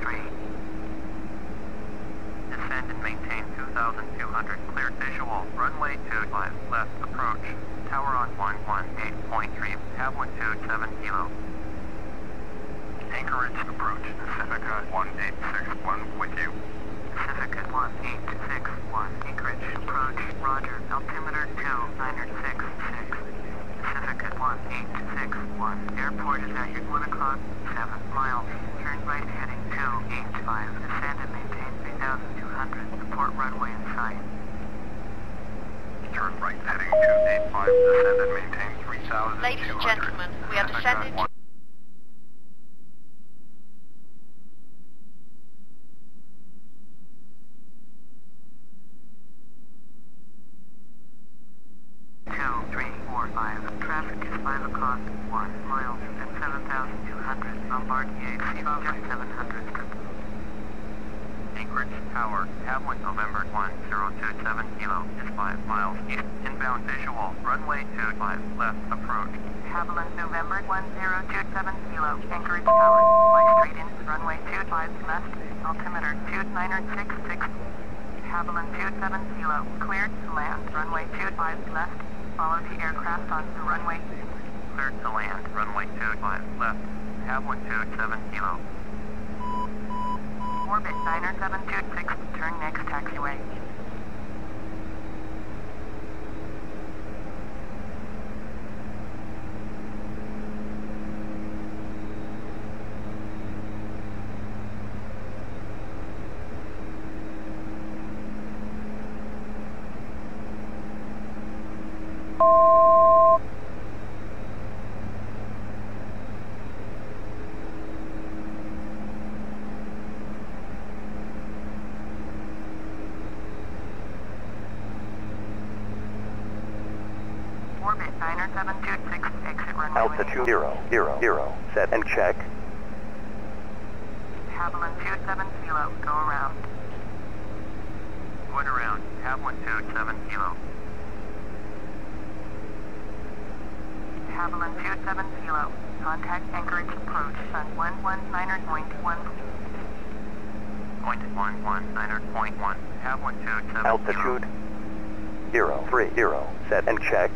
Descend and maintain 2,200. Cleared visual. Runway 25. Left approach. Tower on 118.3. Altitude 7 kilo. Anchorage approach. Pacifica 1861 with you. Pacifica 1861. Anchorage approach. Roger. Altimeter 2966. Pacifica 1861. Airport is at your 1 o'clock. 7 miles. Turn right heading 285. Descend and maintain 3,200. Support runway in sight. Turn right heading 285. Descend and maintain 3,200. Ladies and gentlemen, we are descending to... Traffic is 5 o'clock, 1 mile at 7,200. Bombardier just 700. Anchorage Tower. Hamlet November 1027 kilo. Is 5 miles east. Inbound visual. Runway 25. Left approach. Haviland November 1027 kilo. Anchorage Tower. Fly straight in. Runway 25 left. Altimeter 2966. Haviland 27 kilo. Cleared to land. Runway 25 left. Follow the aircraft on the runway. Cleared to land. Runway 25 left. Hamlet 27 kilo. Orbit 90726. Turn next taxiway. Orbit 90726, exit runway. Altitude 000. Set and check. Haviland 27 kilo, go around. Going around. have 127 kilo. Havilland 27 kilo. Contact Anchorage approach on 119.1. 119.1. Have 127 Altitude 030. Set and check.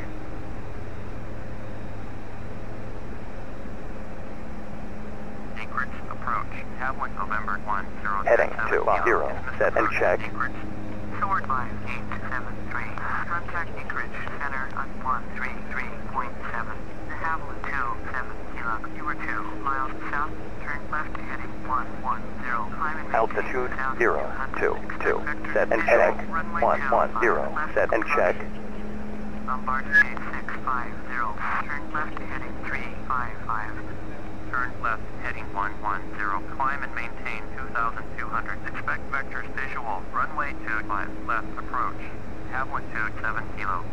Anchorage approach. Have 1 November 10. Heading 20. Set and check. Anchorage. Sword 5873. Contact Anchorage Center on 133.7. Havilland 27 kilo. You are 2 miles south. Turn left heading 110. Climb and Altitude 022. Set and check. 110. Set and check. Bombardier 650. Turn left heading 355. Turn left heading 110. Climb and maintain 2,200. Expect vectors visual. Runway 25 left approach. Have 127 kilo.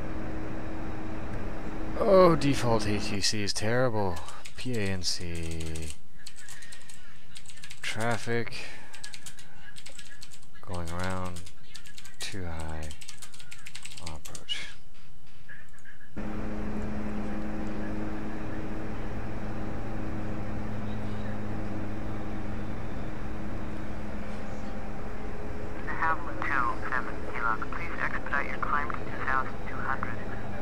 Oh, default ATC is terrible. PANC. Traffic. Going around. Too high. On approach. Havilland 27 kilo. Please expedite your climb to 2,200.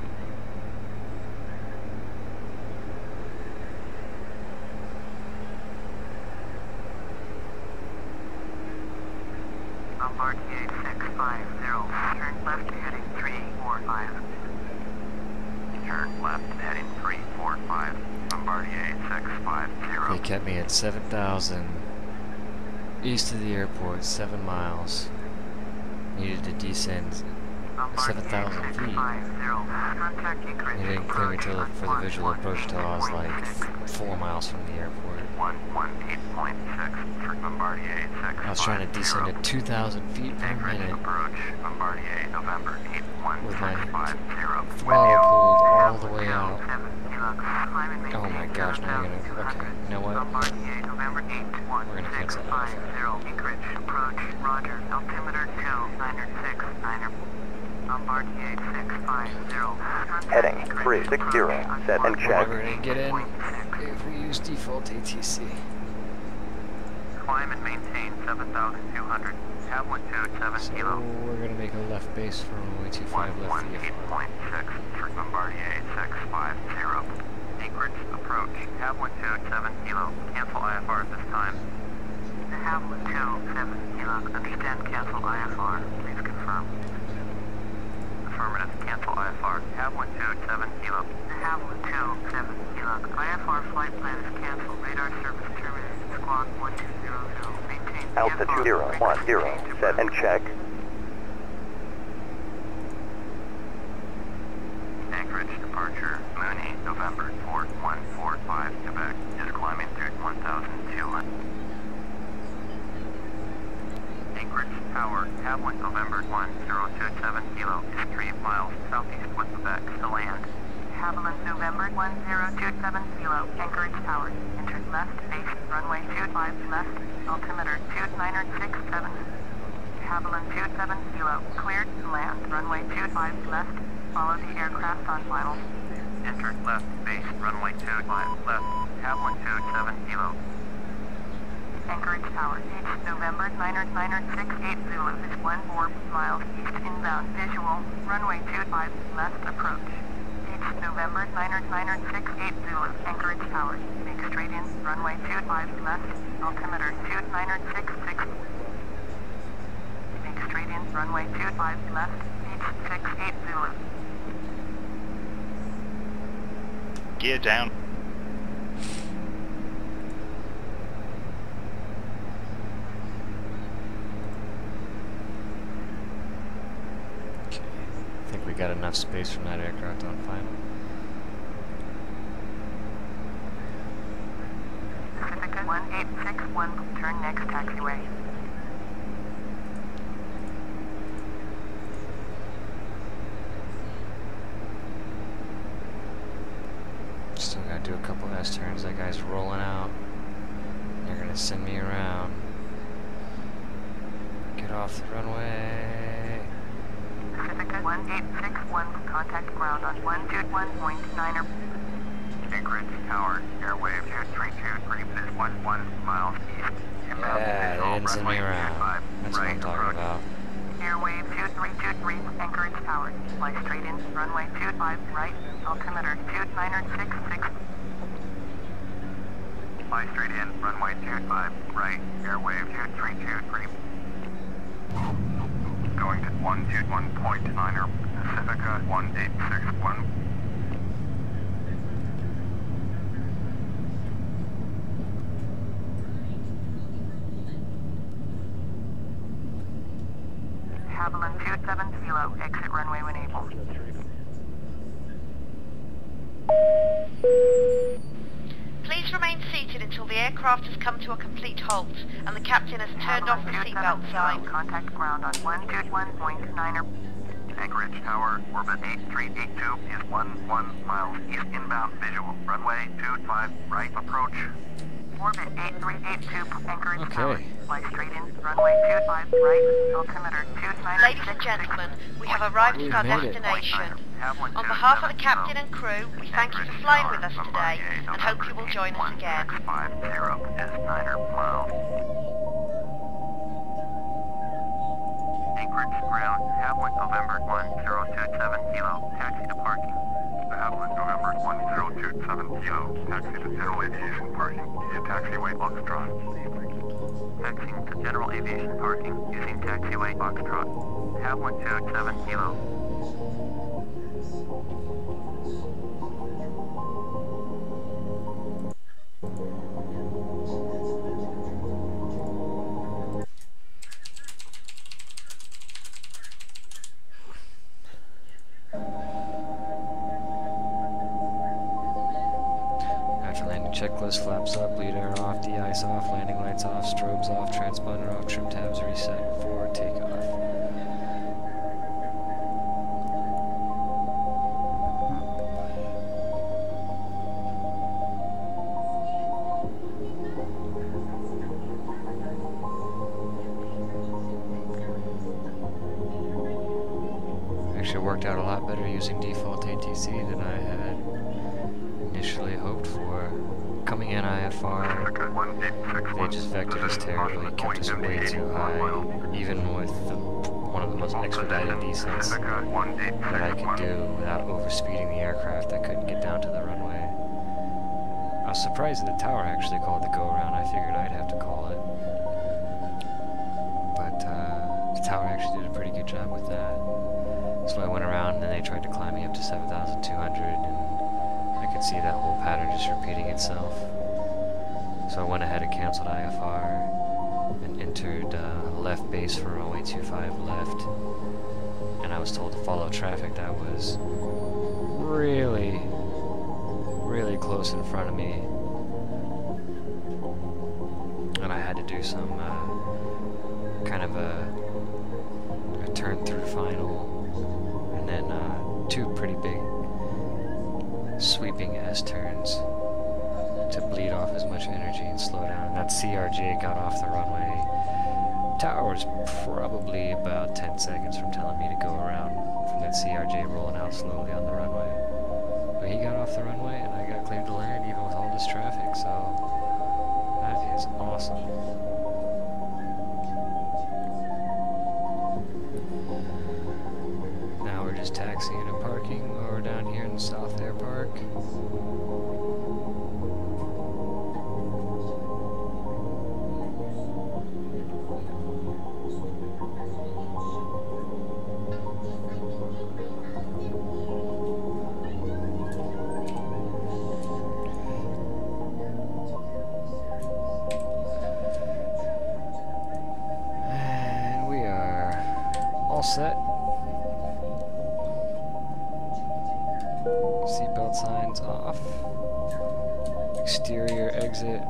Bombardier 650. Turn left heading 345. Turn left heading 345. Bombardier 650. They kept me at 7,000 east of the airport, 7 miles. Needed to descend 7,000 feet. They didn't clear me till for the visual approach till I was like 4 miles from the airport. 118.6 for Bombardier 650. I was trying to descend at 2,000 feet per minute approach Bombardier November 81 with my 650. throttle pulled all the way out. Oh my gosh, now I'm gonna, okay, you know what? Bombardier November 81 We're gonna cancel that. 650. Anchorage approach. Roger. Altimeter 2969. Bombardier 650. Heading 360. Set and check. We're gonna get in if we use default ATC. Climb and maintain 7,200. Have 127 So kilo. we're gonna make a left base for runway 25 left VFR. 118.6 for Bombardier 650. Anchorage approach. Have 127 kilo. Cancel IFR at this time. Havilland 27 kilo. Understand cancel IFR. Please confirm. Affirmative. Cancel IFR. Have 127 kilo. Havilland 27 kilo. IFR flight plan is canceled. Radar service terminated. Squawk 1200. Maintain Altitude 010. Set and check. Anchorage departure. Mooney, November 4145, Quebec. Is climbing through 1,200. Anchorage Tower. Have 1 November 1027 kilo. Is 3 miles southeast with Quebec to land. Havilland November 1027 kilo. Anchorage Tower. Enter left base. Runway 25 left. Altimeter 2967. Havilland 27 kilo. Cleared to land. Runway 25 left. Follow the aircraft on finals. Enter left base. Runway 25 left. Have 127 kilo. Anchorage Tower. H November 968 Zulu is 14 miles east inbound. Visual. Runway 25 left approach. H November 968 Zulu. Anchorage Tower. Make straight in. Runway 25 left. Altimeter 2966. Make straight in. Runway 25 left. H68 Zulu. Gear down. Okay, I think we got enough space from that aircraft on final. Pacifica 1861, turn next taxiway. Still gotta do a couple S-turns. That guy's rolling out. They're gonna send me around. Get off the runway. Pacifica 1861, contact ground on 121.9. Anchorage Tower, airwave 232, is 11 miles east. Yeah, they didn't send me around. That's what I'm talking about. Airwave 2323, Anchorage Tower. Fly straight in, runway 25 right, altimeter 2966. Fly straight in, runway 25 right, airwave 2323. Going to 121.9er, Pacifica 1861. Havilland 27 Kilo, exit runway when able. Please remain seated until the aircraft has come to a complete halt and the captain has turned off the seatbelt sign. Contact ground on 121.9er. Anchorage Tower, orbit 8382 is 11 miles east inbound visual. Runway 25 right approach. Orbit 8382, Anchorage Tower. Okay. Fly straight in, runway 25 right, altimeter 2966. Ladies and gentlemen, we have arrived at our We've made it. destination. On behalf of the captain and crew, we thank you for flying with us today and hope you will join us again. 650 is 9er miles. Anchorage ground, Havilland November 1027 Kilo, taxi to parking. Havilland November 1027 Kilo, taxi to General Aviation Parking, via taxiway Foxtrot. Taxiing to General Aviation Parking using taxiway Foxtrot. Havilland 27 Kilo. After landing checklist, flaps up, bleed air off, de-ice off, landing lights off, strobes off, transponder off, trim tabs reset for takeoff. Actually worked out a lot better using default ATC than I had initially hoped for. Coming in IFR, they just vectored us terribly, kept us way too high, even with one of the most expedited descents that I could do without overspeeding the aircraft. I couldn't get down to the runway. I was surprised that the tower actually called the go-around. I figured I'd have to call it. But the tower actually did a pretty good job with that. So I went around and then they tried to climb me up to 7,200 and I could see that whole pattern just repeating itself. So I went ahead and canceled IFR and entered left base for runway 25 left. And I was told to follow traffic that was really, really close in front of me. And I had to do some kind of a turn through final. And then two pretty big sweeping S-turns to bleed off as much energy and slow down. That CRJ got off the runway. Tower was probably about 10 seconds from telling me to go around from that CRJ rolling out slowly on the runway. But he got off the runway and I got cleared to land even with all this traffic, so that is awesome. Now we're just taxiing and parking over down here in the South Air Park. And we are all set. Seatbelt signs off. Exterior exit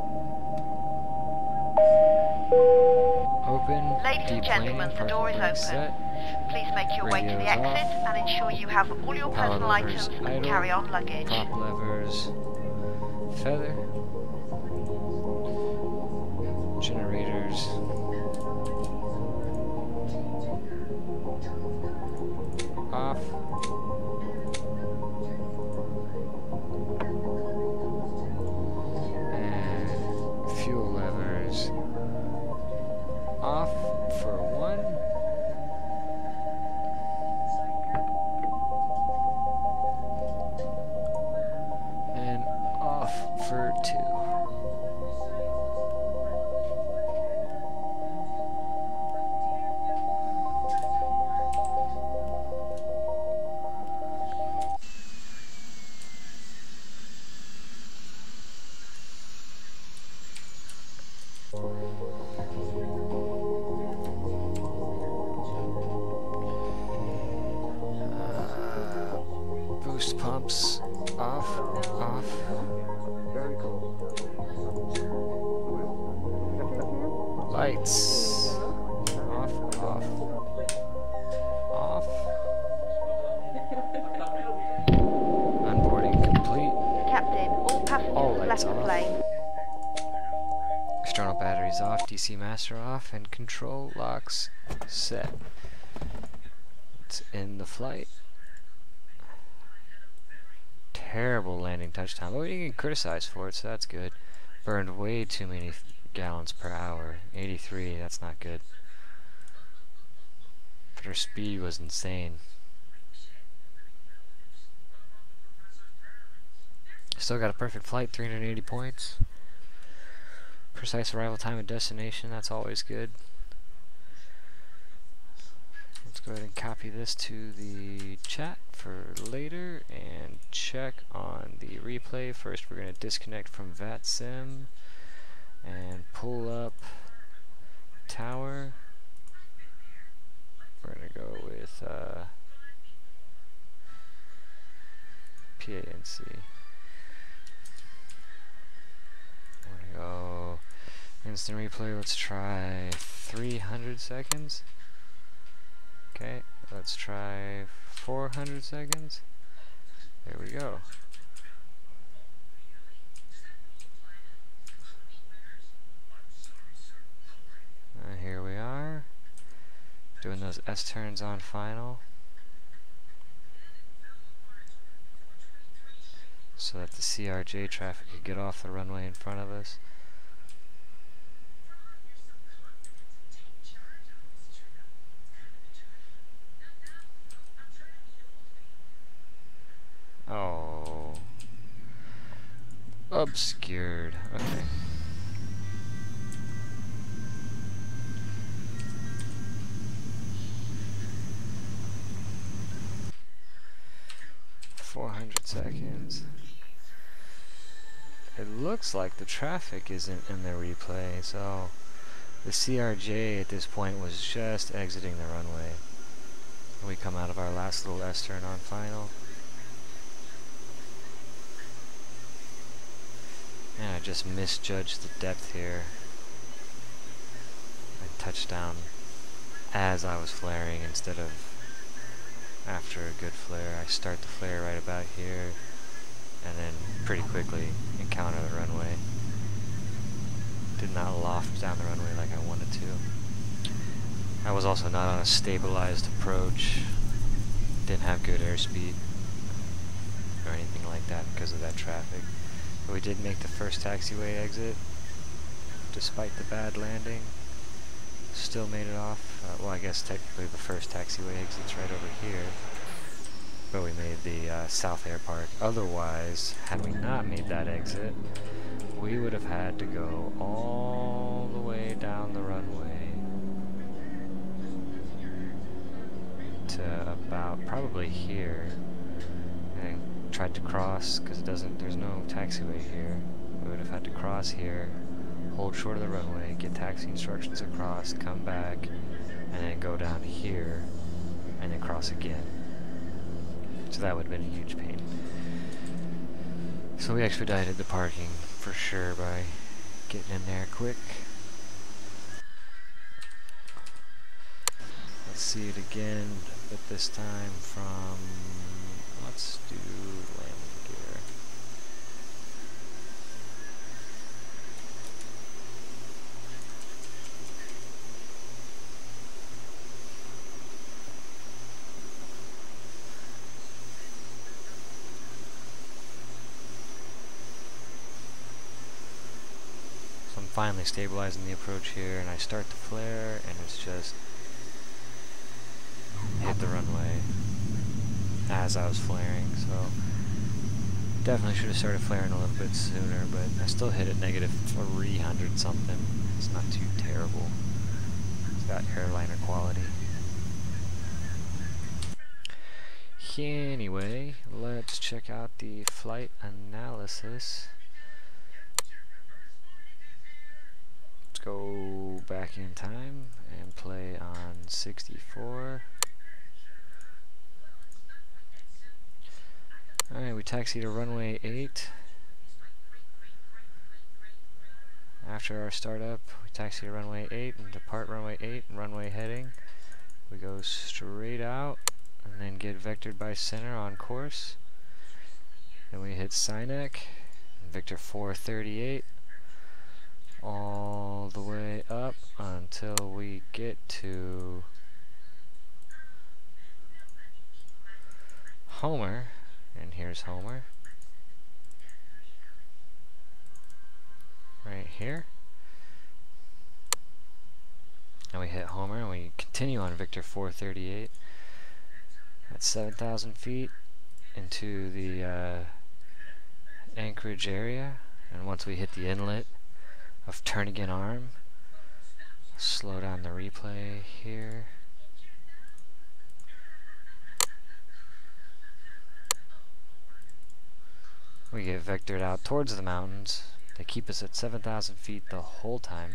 open. Ladies and gentlemen, the door is open. Set. Please make your way to the Radios exit off. and ensure you have all your Power personal levers items and idle. carry-on luggage. Prop levers feather. Generators off. And fuel levers off for 1. And off for 2. Boost pumps off, off. Very cool. Lights off, off, off. Onboarding complete. Captain, all passengers All have lights left the off. plane. External batteries off, DC master off, and control locks set. It's in the flight. Terrible landing touch time. Oh, you get criticized for it, so that's good. Burned way too many gallons per hour. 83, that's not good. But her speed was insane. Still got a perfect flight, 380 points. Precise arrival time and destination, that's always good. Let's go ahead and copy this to the chat for later and check on the replay. First we're going to disconnect from VATSIM and pull up tower. We're going to go with PANC. We're going to go instant replay. Let's try 300 seconds. Okay, let's try 400 seconds. There we go. Here we are, doing those S-turns on final, so that the CRJ traffic could get off the runway in front of us. Oh, obscured. Okay. Seconds. It looks like the traffic isn't in the replay, so the CRJ at this point was just exiting the runway. We come out of our last little S-turn on final. And I just misjudged the depth here. I touched down as I was flaring instead of after a good flare. I start the flare right about here and then pretty quickly encounter the runway. Did not loft down the runway like I wanted to. I was also not on a stabilized approach. Didn't have good airspeed or anything like that because of that traffic. But we did make the first taxiway exit despite the bad landing. Still made it off. Well, I guess technically the first taxiway exit's right over here. But we made the South Air Park. Otherwise, had we not made that exit, we would have had to go all the way down the runway to about probably here. And tried to cross, because there's no taxiway here. We would have had to cross here, hold short of the runway, get taxi instructions across, come back, and then go down here, and then cross again. So that would have been a huge pain. So we expedited the parking for sure by getting in there quick. Let's see it again, but this time from, let's do landing gear. finally stabilizing the approach here, and I start to flare, and it's just hit the runway as I was flaring, so definitely should have started flaring a little bit sooner, but I still hit it negative 300 something. It's not too terrible. It's got airliner quality. Anyway, let's check out the flight analysis. Let's go back in time and play on 64. Alright, we taxied to runway 8. After our startup, we taxi to runway 8 and depart runway 8 and runway heading. We go straight out and then get vectored by center on course. Then we hit Sinec, Victor 438, all the way up until we get to Homer, and here's Homer, right here. And we hit Homer and we continue on Victor 438 at 7,000 feet into the Anchorage area, and once we hit the inlet of Turnagain Arm, slow down the replay here. We get vectored out towards the mountains. They keep us at 7,000 feet the whole time.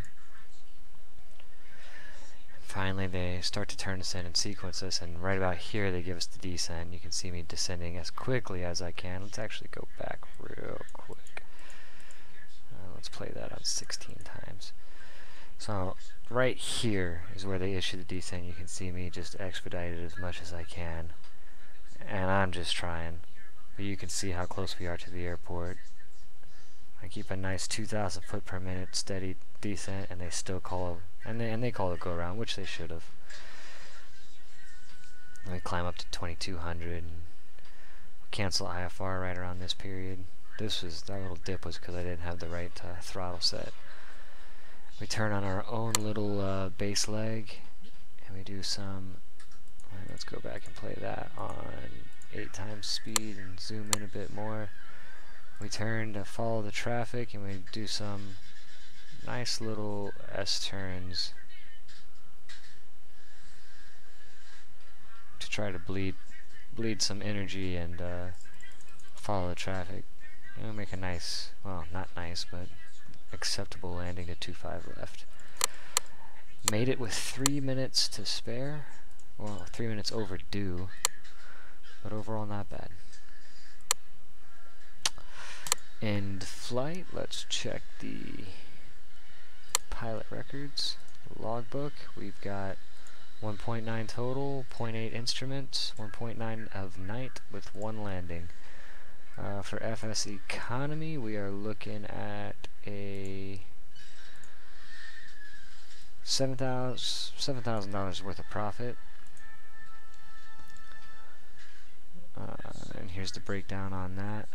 Finally, they start to turn us in and sequence us, and right about here they give us the descent. You can see me descending as quickly as I can. Let's actually go back real quick. Let's play that on 16 times. So right here is where they issue the descent. You can see me just expedite it as much as I can, and I'm just trying. But you can see how close we are to the airport. I keep a nice 2,000 foot per minute steady descent, and they still call it, and they call it go around, which they should have. And we climb up to 2,200 and cancel IFR right around this period. That little dip was because I didn't have the right throttle set. We turn on our own little base leg, and we do some. Let's go back and play that on 8 times speed and zoom in a bit more. We turn to follow the traffic, and we do some nice little S-turns to try to bleed some energy and follow the traffic. And we make a nice, well, not nice, but acceptable landing to 2.5 left. Made it with 3 minutes to spare. Well, 3 minutes overdue, but overall not bad. End flight. Let's check the pilot records logbook. We've got 1.9 total, 0.8 instruments, 1.9 of night with 1 landing. For FS economy, we are looking at a $7,000 worth of profit. And here's the breakdown on that.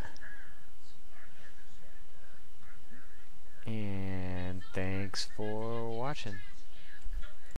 And thanks for watching.